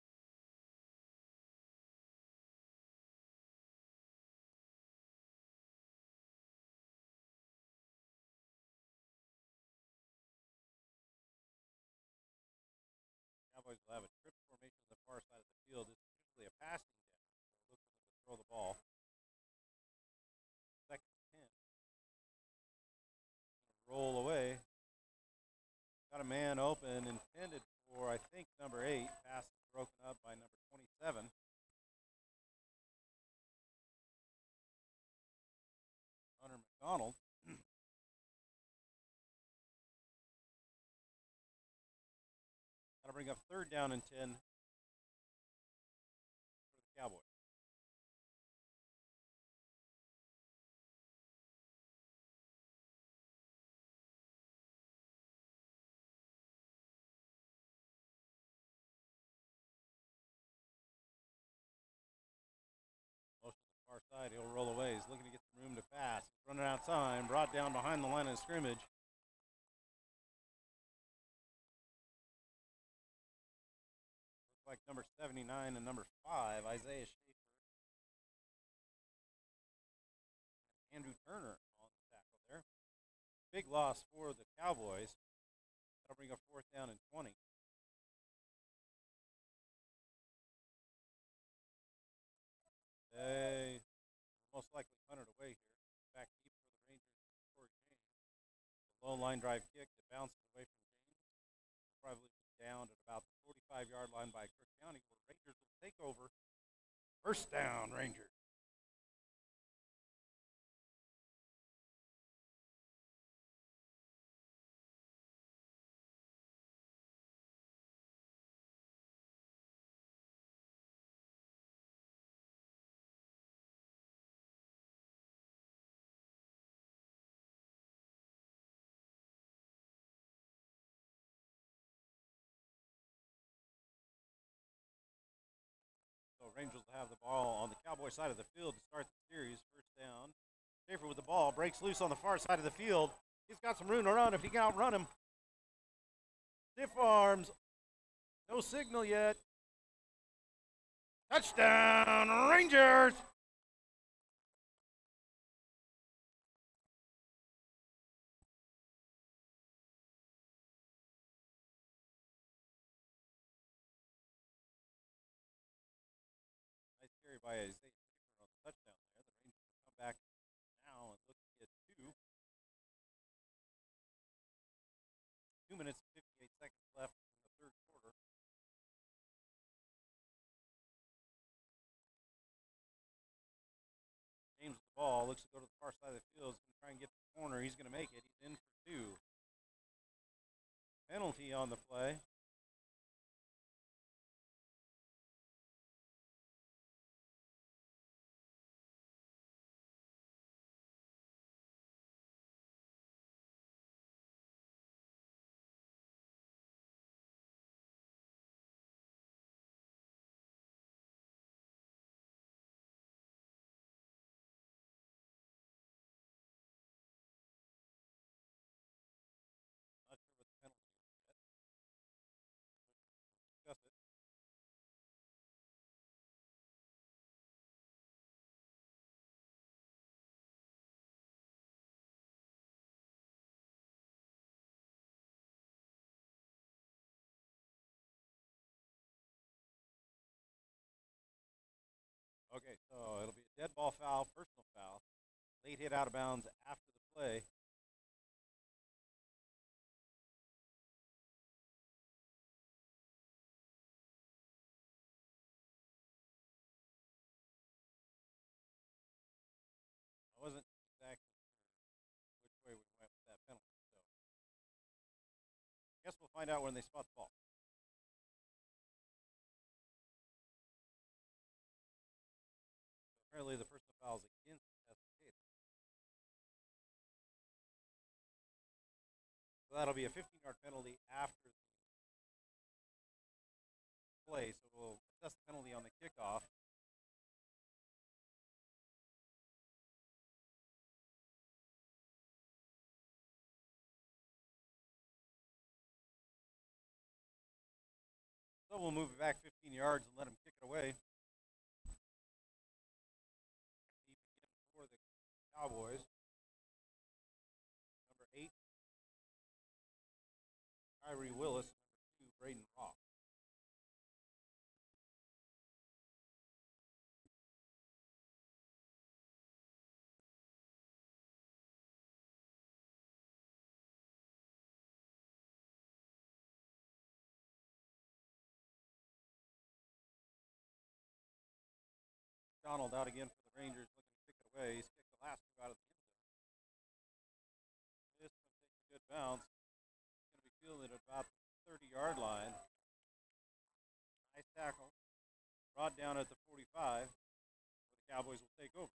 Cowboys will have a trip formation on the far side of the field. This is usually a passing down. So looking to throw the ball. Second ten. Roll away. Got a man open, intended for, I think, number eight. Pass broken up by number twenty-seven. Hunter McDonald. That'll bring up third down and ten for the Cowboys. Motion to the far side, he'll roll away. He's looking to get some room to pass. He's running out of time, brought down behind the line of scrimmage. Like number seventy-nine and number five, Isaiah Schaefer. Andrew Turner on the tackle there. Big loss for the Cowboys. That'll bring up fourth down and twenty. They most likely punted away here. Back deep for the Rangers for James. The low line drive kick that bounces away from James. Probably down at about the forty-five-yard line by Crook County, where Rangers will take over. First down, Rangers. Rangers will have the ball on the Cowboy side of the field to start the series. First down. Schaefer with the ball. Breaks loose on the far side of the field. He's got some room to run if he can outrun him. Stiff arms. No signal yet. Touchdown, Rangers! Nice carry by Isaiah Schaefer on the touchdown there. The Rangers will come back now and look to get two. Two minutes and fifty-eight seconds left in the third quarter. James with the ball, looks to go to the far side of the field. He's going to try and get to the corner. He's going to make it. He's in for two. Penalty on the play. Not sure what the penalty is yet. We'll discuss it. Okay, so it'll be a dead ball foul, personal foul. Late hit out of bounds after the play. I wasn't exactly sure which way we went with that penalty, so I guess we'll find out when they spot the ball. Apparently the personal foul is against Estacado. So that'll be a fifteen-yard penalty after the play, so we'll assess the penalty on the kickoff. So we'll move it back fifteen yards and let him kick it away. Deep again for the Cowboys. Number eight, Kyrie Willis. Number two, Braden Roth. Donald out again for the Rangers, looking to kick it away. He's kicked the last two out of the end zone. This one takes a good bounce. He's going to be fielded at about the thirty-yard line. Nice tackle. Brought down at the forty-five. The Cowboys will take over.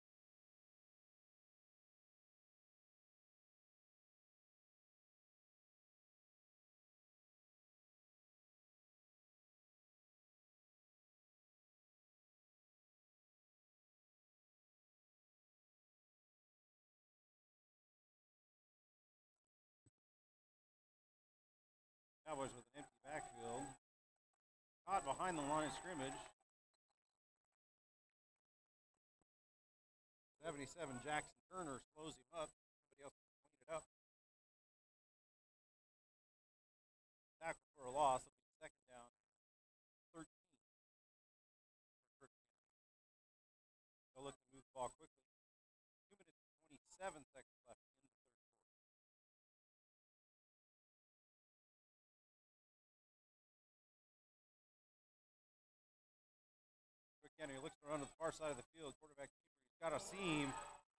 Cowboys with an empty backfield. Caught behind the line of scrimmage. seventy-seven Jackson Turner slows him up. Somebody else can clean it up. Tackle for a loss. It'll be second down. thirteen. They'll look to move the ball quickly. Two minutes and twenty-seven seconds left in the third quarter. Quick Henry looks to run to the far side of the field. Quarterback keeper. He's got a seam.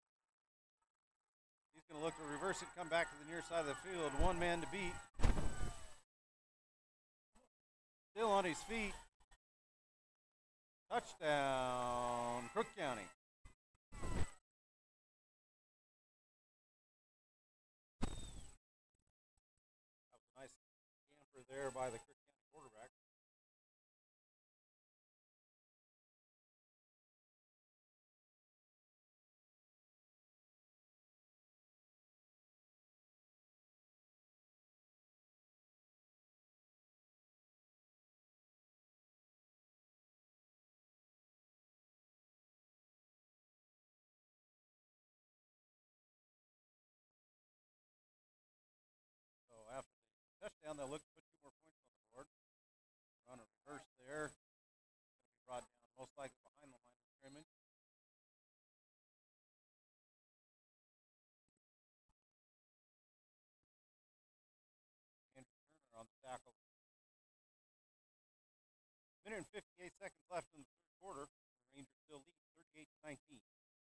He's going to look to reverse it, come back to the near side of the field. One man to beat. Still on his feet. Touchdown, Crook County. That was a nice camper there by the Crook County quarterback. down. They'll look to put two more points on the board. Run a reverse there. Going to be brought down most likely behind the line of scrimmage. Andrew Turner on the tackle. Minute and fifty-eight seconds left in the third quarter. The Rangers still lead thirty-eight to nineteen.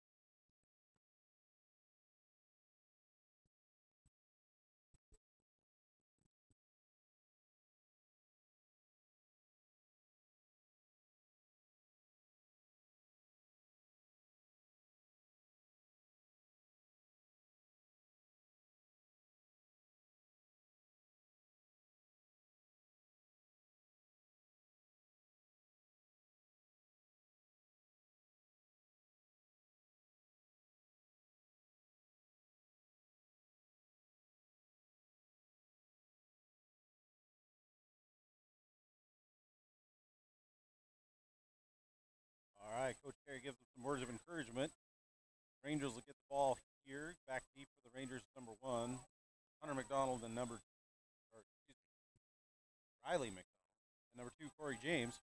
All right, Coach Carey gives them some words of encouragement. Rangers will get the ball here, back deep for the Rangers, number one. Hunter McDonald and number, or excuse me, Riley McDonald. And number two, Corey James.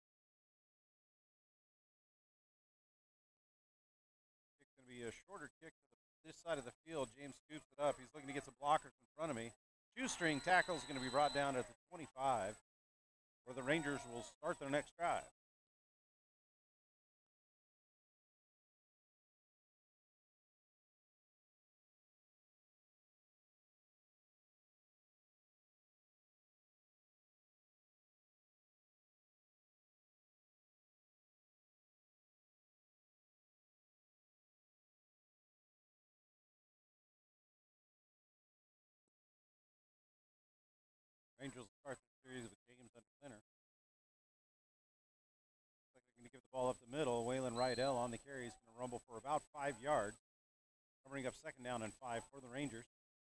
Kick's going to be a shorter kick to the, this side of the field. James scoops it up. He's looking to get some blockers in front of me. Shoestring tackle is going to be brought down at the twenty-five, where the Rangers will start their next drive. Rangers will start the series with James under center. Looks like they're going to give the ball up the middle. Waylon Rydell on the carry is going to rumble for about five yards. Covering up second down and five for the Rangers.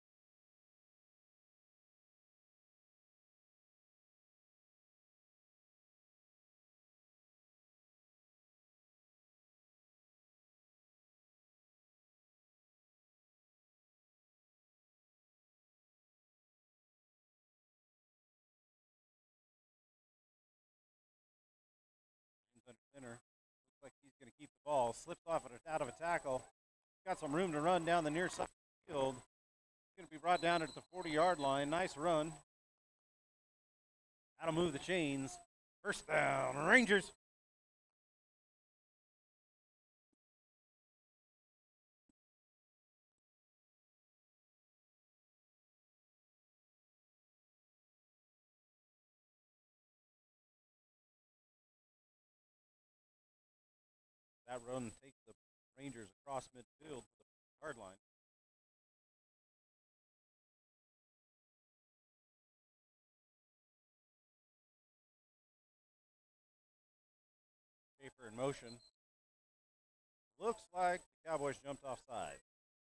Under center. Looks like he's going to keep the ball. Slips off it out of a tackle. Got some room to run down the near side of the field. He's going to be brought down at the forty-yard line. Nice run. That'll move the chains. First down, Rangers. That run takes the Rangers across midfield to the yard line. Schaefer in motion. Looks like the Cowboys jumped offside.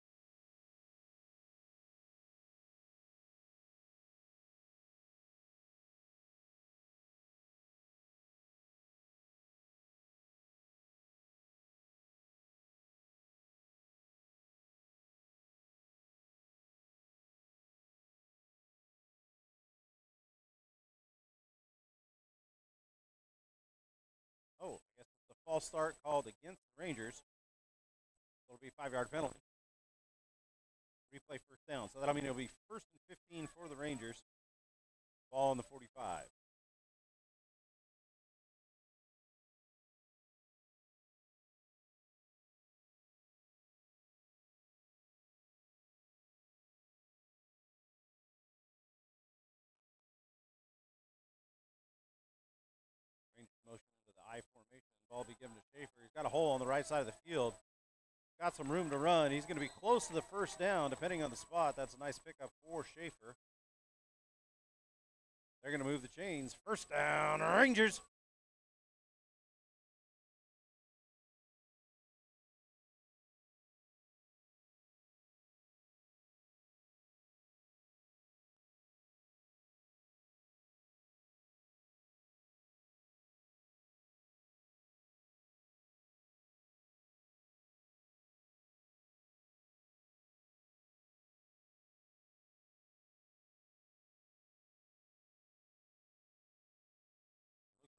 Oh, I guess it's a false start called against the Rangers. It'll be a five-yard penalty. Replay first down. So that'll mean it'll be first and fifteen for the Rangers. Ball on the forty-five. Rangers motion into the I formation. Ball be given to Schaefer. He's got a hole on the right side of the field. Got some room to run. He's going to be close to the first down, depending on the spot. That's a nice pickup for Schaefer. They're going to move the chains. First down, Rangers.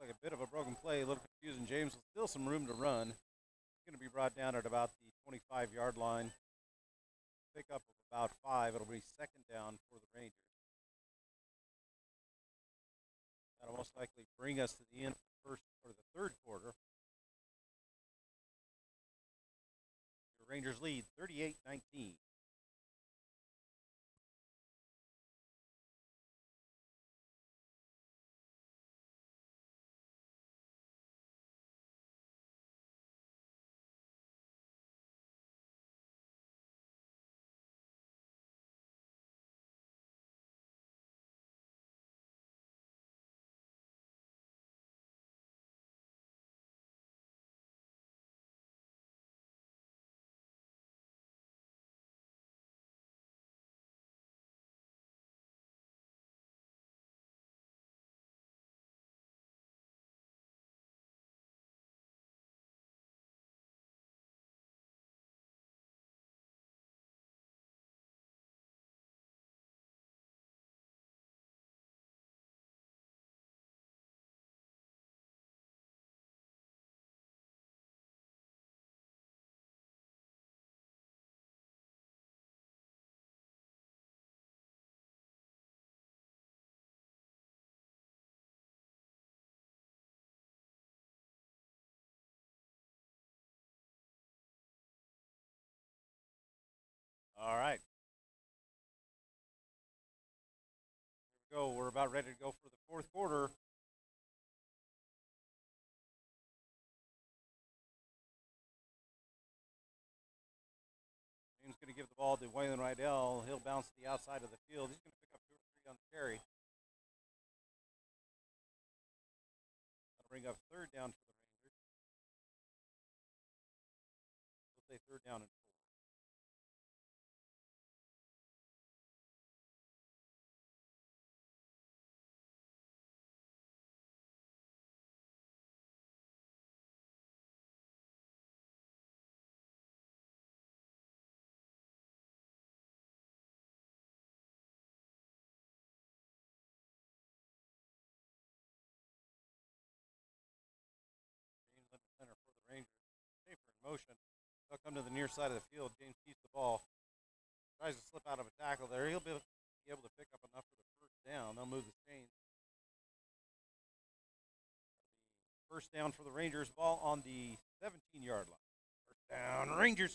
like a bit of a broken play, a little confusing. James with still some room to run. He's going to be brought down at about the twenty-five yard line. Pick up of about five. It'll be second down for the Rangers. That'll most likely bring us to the end of the first or the third quarter. The Rangers lead thirty-eight nineteen. All right. Here we go. We're about ready to go for the fourth quarter. James going to give the ball to Waylon Rydell. He'll bounce to the outside of the field. He's going to pick up two or three on the carry. That'll bring up third down for the Rangers. We'll say third down and four. James under center for the Rangers. Schaefer in motion. They'll come to the near side of the field. James keeps the ball. Tries to slip out of a tackle there. He'll be able to pick up enough for the first down. They'll move the chains. First down for the Rangers. Ball on the seventeen yard line. First down, Rangers.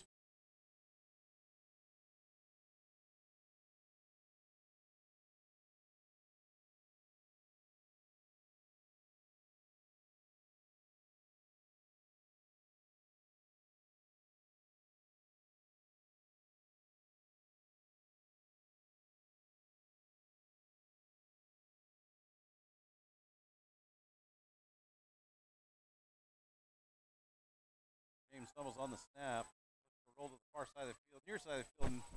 James stumbles on the snap. Looks to roll to the far side of the field, near side of the field.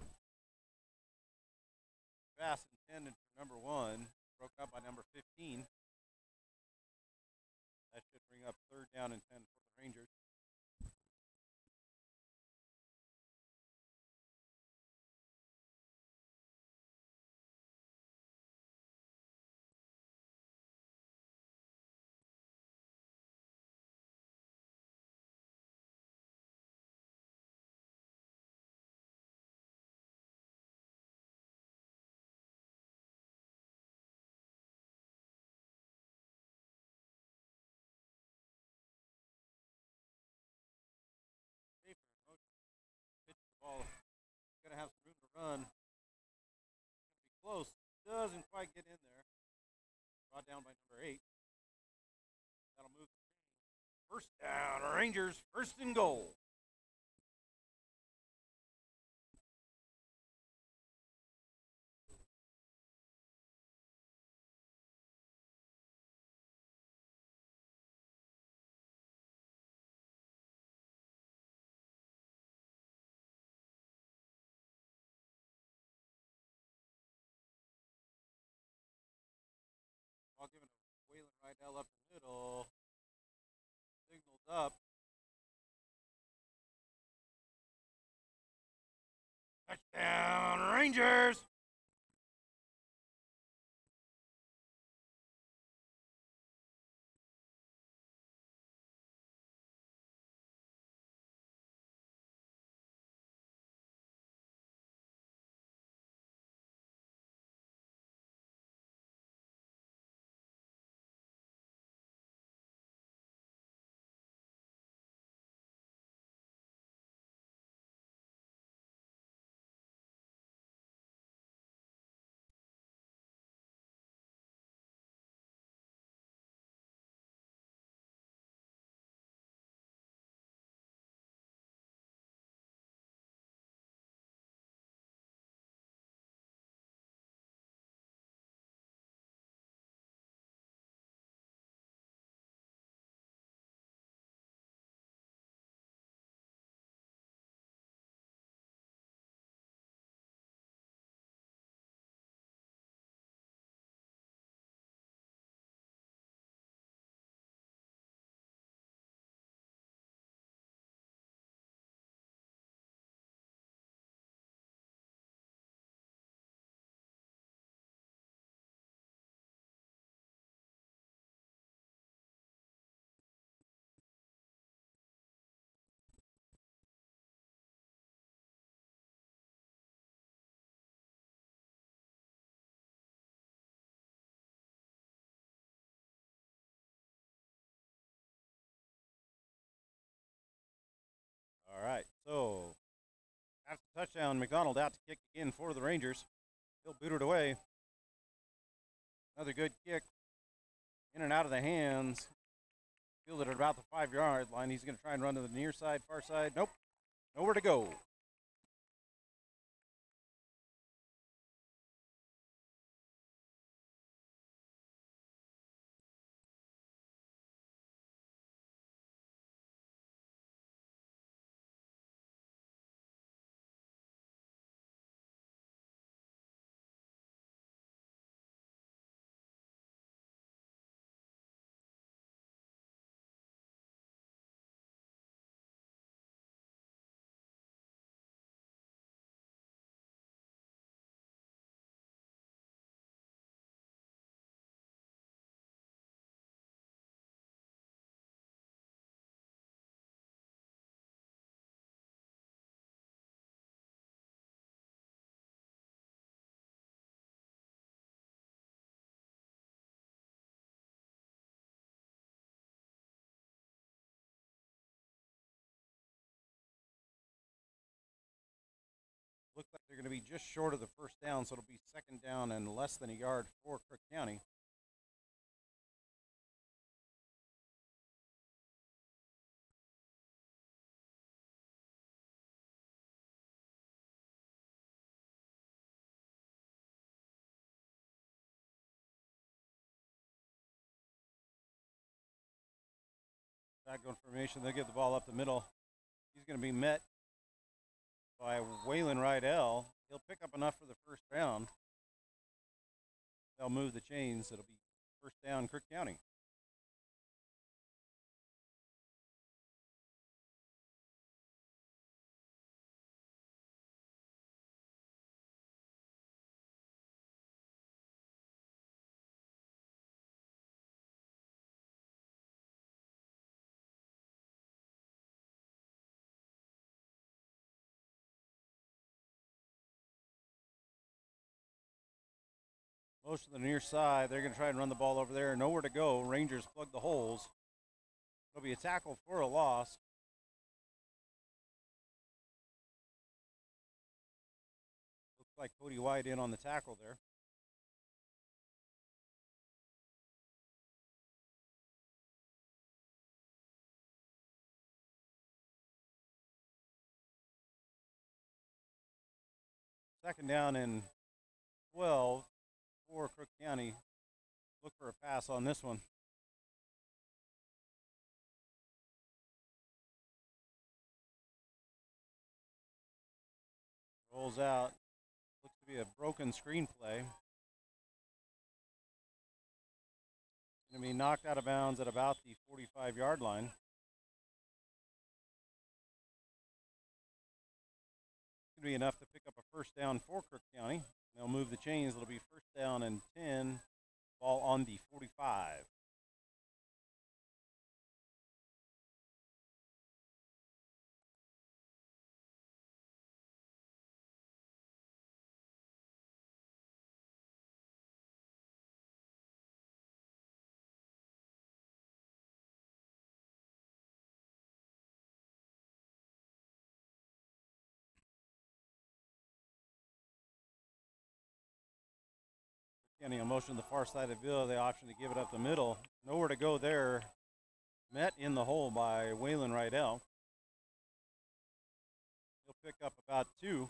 Pass intended for number one. Broke up by number fifteen. That should bring up third down and ten for the Rangers. Schaefer in motion. Pitch the ball. Going to have some room to run. Going to be close. Doesn't quite get in there. Brought down by number eight. That'll move the chain. First down, Rangers. First and goal. Ball given to Waylon Rydell up the middle. Signals up. Touchdown, Rangers! right, so after touchdown, McDonald out to kick again for the Rangers. He'll boot it away. Another good kick. In and out of the hands. Fielded at about the five-yard line. He's going to try and run to the near side, far side. Nope. Nowhere to go. Looks like they're going to be just short of the first down, so it'll be second down and less than a yard for Crook County. Shotgun formation, they'll get the ball up the middle. He's going to be met by Waylon Rydell. He'll pick up enough for the first down. They'll move the chains. It'll be first down, Crook County. Motion to the near side. They're going to try and run the ball over there. Nowhere to go. Rangers plug the holes. It'll be a tackle for a loss. Looks like Cody White in on the tackle there. Second down and twelve for Crook County. Look for a pass on this one. Rolls out. Looks to be a broken screenplay. Going to be knocked out of bounds at about the forty-five-yard line. Going to be enough to pick up a first down for Crook County. They'll move the chains. It'll be first down and ten. Ball on the forty-five. County a motion to the far side of the field. The option to give it up the middle. Nowhere to go there. Met in the hole by Waylon Rydell. He'll pick up about two.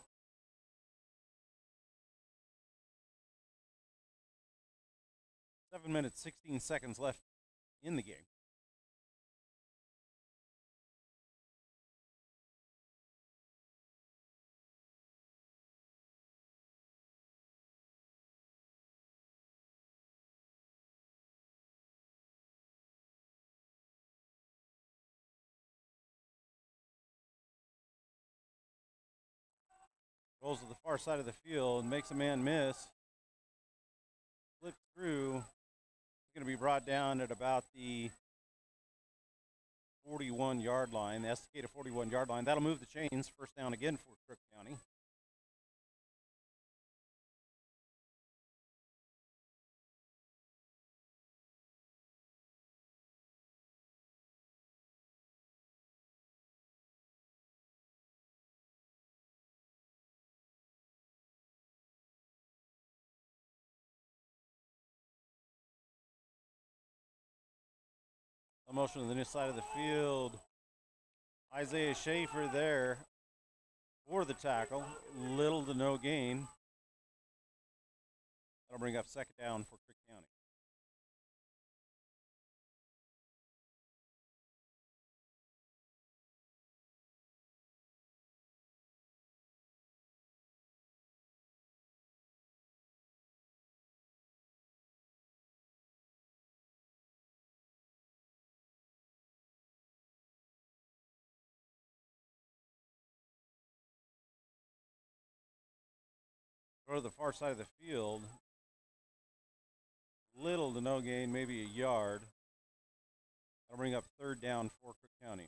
Seven minutes, sixteen seconds left in the game. Rolls to the far side of the field, makes a man miss. Flips through. He's going to be brought down at about the forty-one-yard line, the estimated forty-one-yard line. That'll move the chains. First down again for Crook County. the motion to the near side of the field. Isaiah Schaefer there for the tackle. Little to no gain. That'll bring up second down for Creek County. Go to the far side of the field. Little to no gain, maybe a yard. That'll bring up third down for Cook County.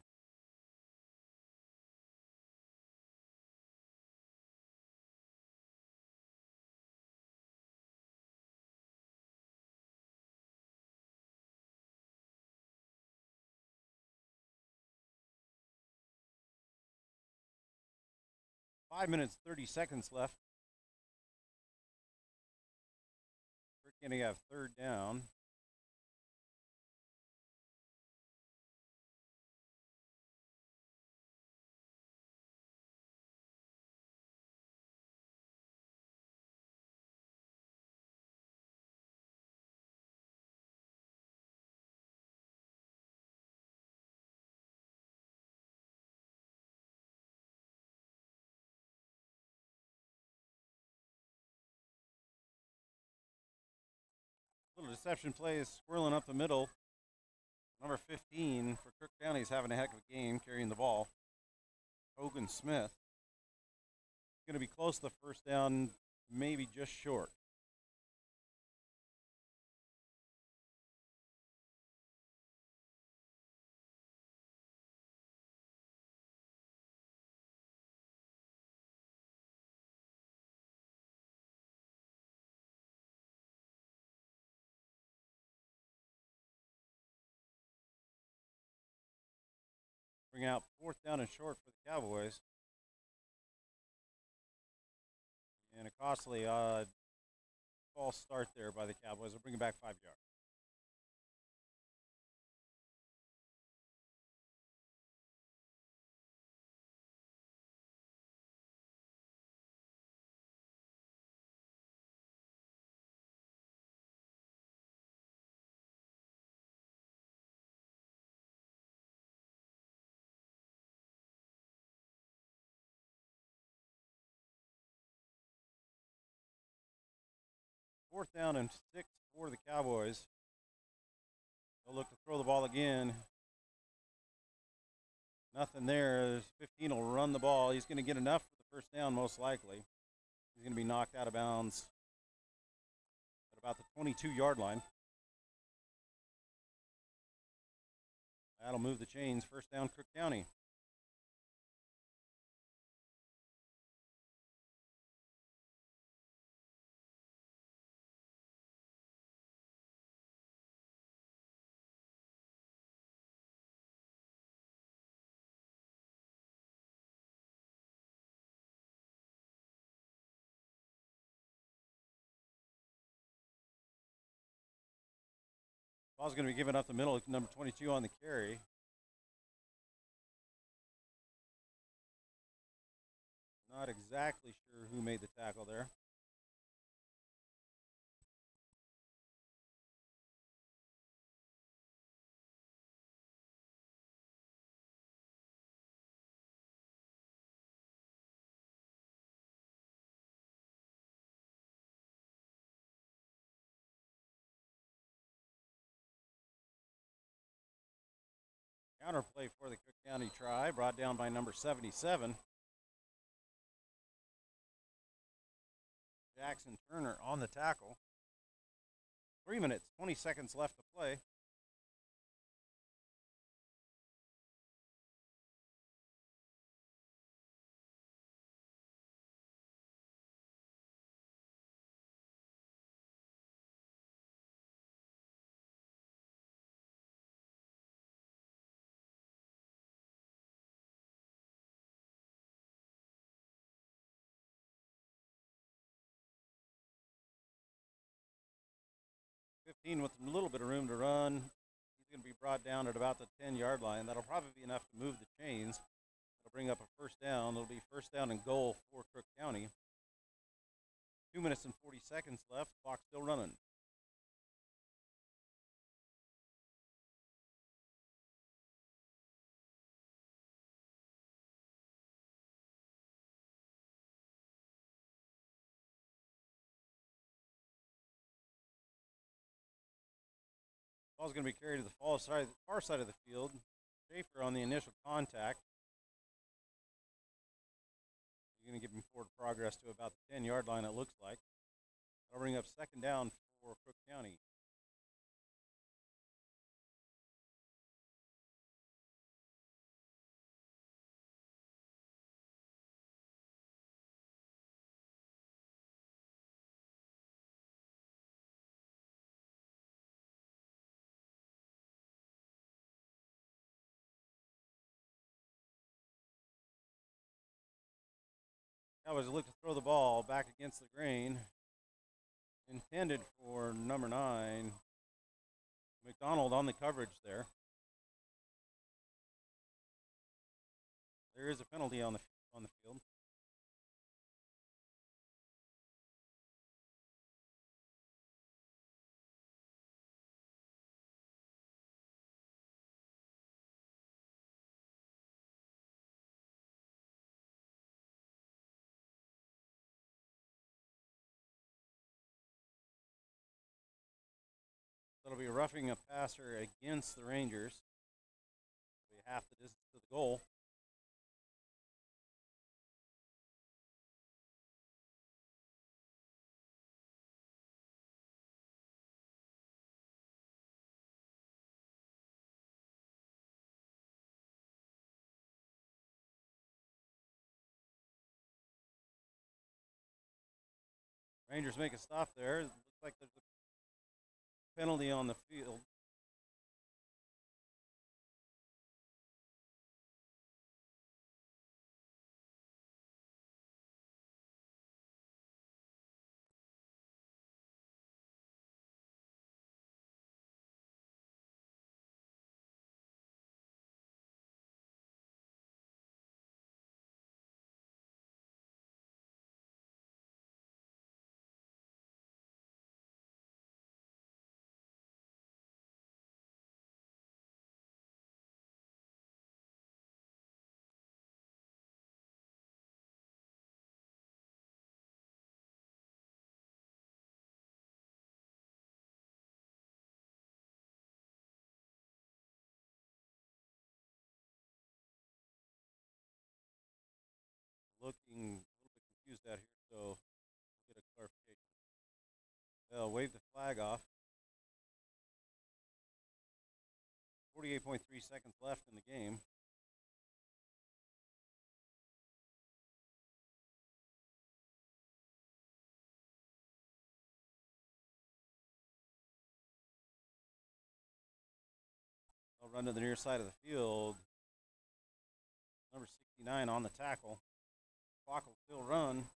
Five minutes, thirty seconds left. We're going to have third down. Little deception play is swirling up the middle. Number fifteen for Cook County is having a heck of a game carrying the ball. Hogan Smith. Going to be close to the first down, maybe just short. Bring out fourth down and short for the Cowboys. And a costly uh, false start there by the Cowboys. They'll bring it back five yards. Fourth down and six for the Cowboys. They'll look to throw the ball again. Nothing there. fifteen will run the ball. He's going to get enough for the first down, most likely. He's going to be knocked out of bounds at about the twenty-two-yard line. That'll move the chains. First down, Cook County. Ball's going to be given up the middle, number twenty-two on the carry. Not exactly sure who made the tackle there. Counterplay for the Cook County try, brought down by number seventy-seven. Jackson Turner on the tackle. Three minutes, twenty seconds left to play. fifteen with a little bit of room to run. He's going to be brought down at about the ten-yard line. That'll probably be enough to move the chains. It'll bring up a first down. It'll be first down and goal for Crook County. Two minutes and forty seconds left. Clock still running. Ball's going to be carried to the far side, far side of the field. Schaefer on the initial contact. You're going to give him forward progress to about the ten-yard line, it looks like. That'll bring up second down for Crook County. Cowboys look to throw the ball back against the grain. Intended for number nine. McDonald on the coverage there. There is a penalty on the on the field. That'll be roughing a passer against the Rangers. It'll be half the distance to the goal. Rangers make a stop there. It looks like there's a penalty on the field. Looking a little bit confused out here, so we'll get a clarification. They'll wave the flag off. forty-eight point three seconds left in the game. They'll run to the near side of the field. Number sixty-nine on the tackle. Clock will still run.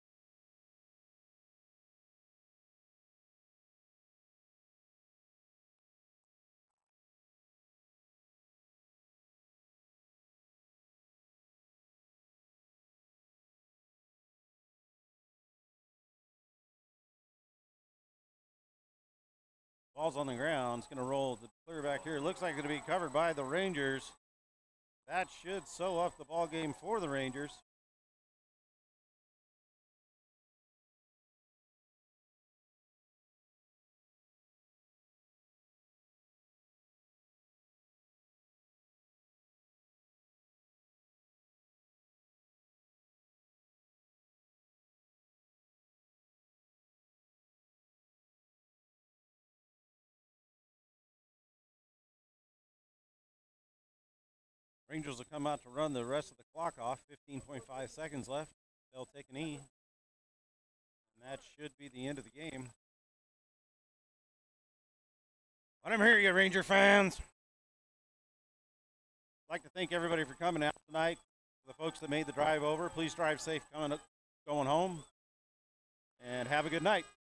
Ball's on the ground. It's going to roll the clear back here. Looks like it's going to be covered by the Rangers. That should sew up the ball game for the Rangers. Rangers will come out to run the rest of the clock off. fifteen point five seconds left. They'll take an E. And that should be the end of the game. Let them hear you, Ranger fans. I'd like to thank everybody for coming out tonight. For the folks that made the drive over, please drive safe coming up, going home. And have a good night.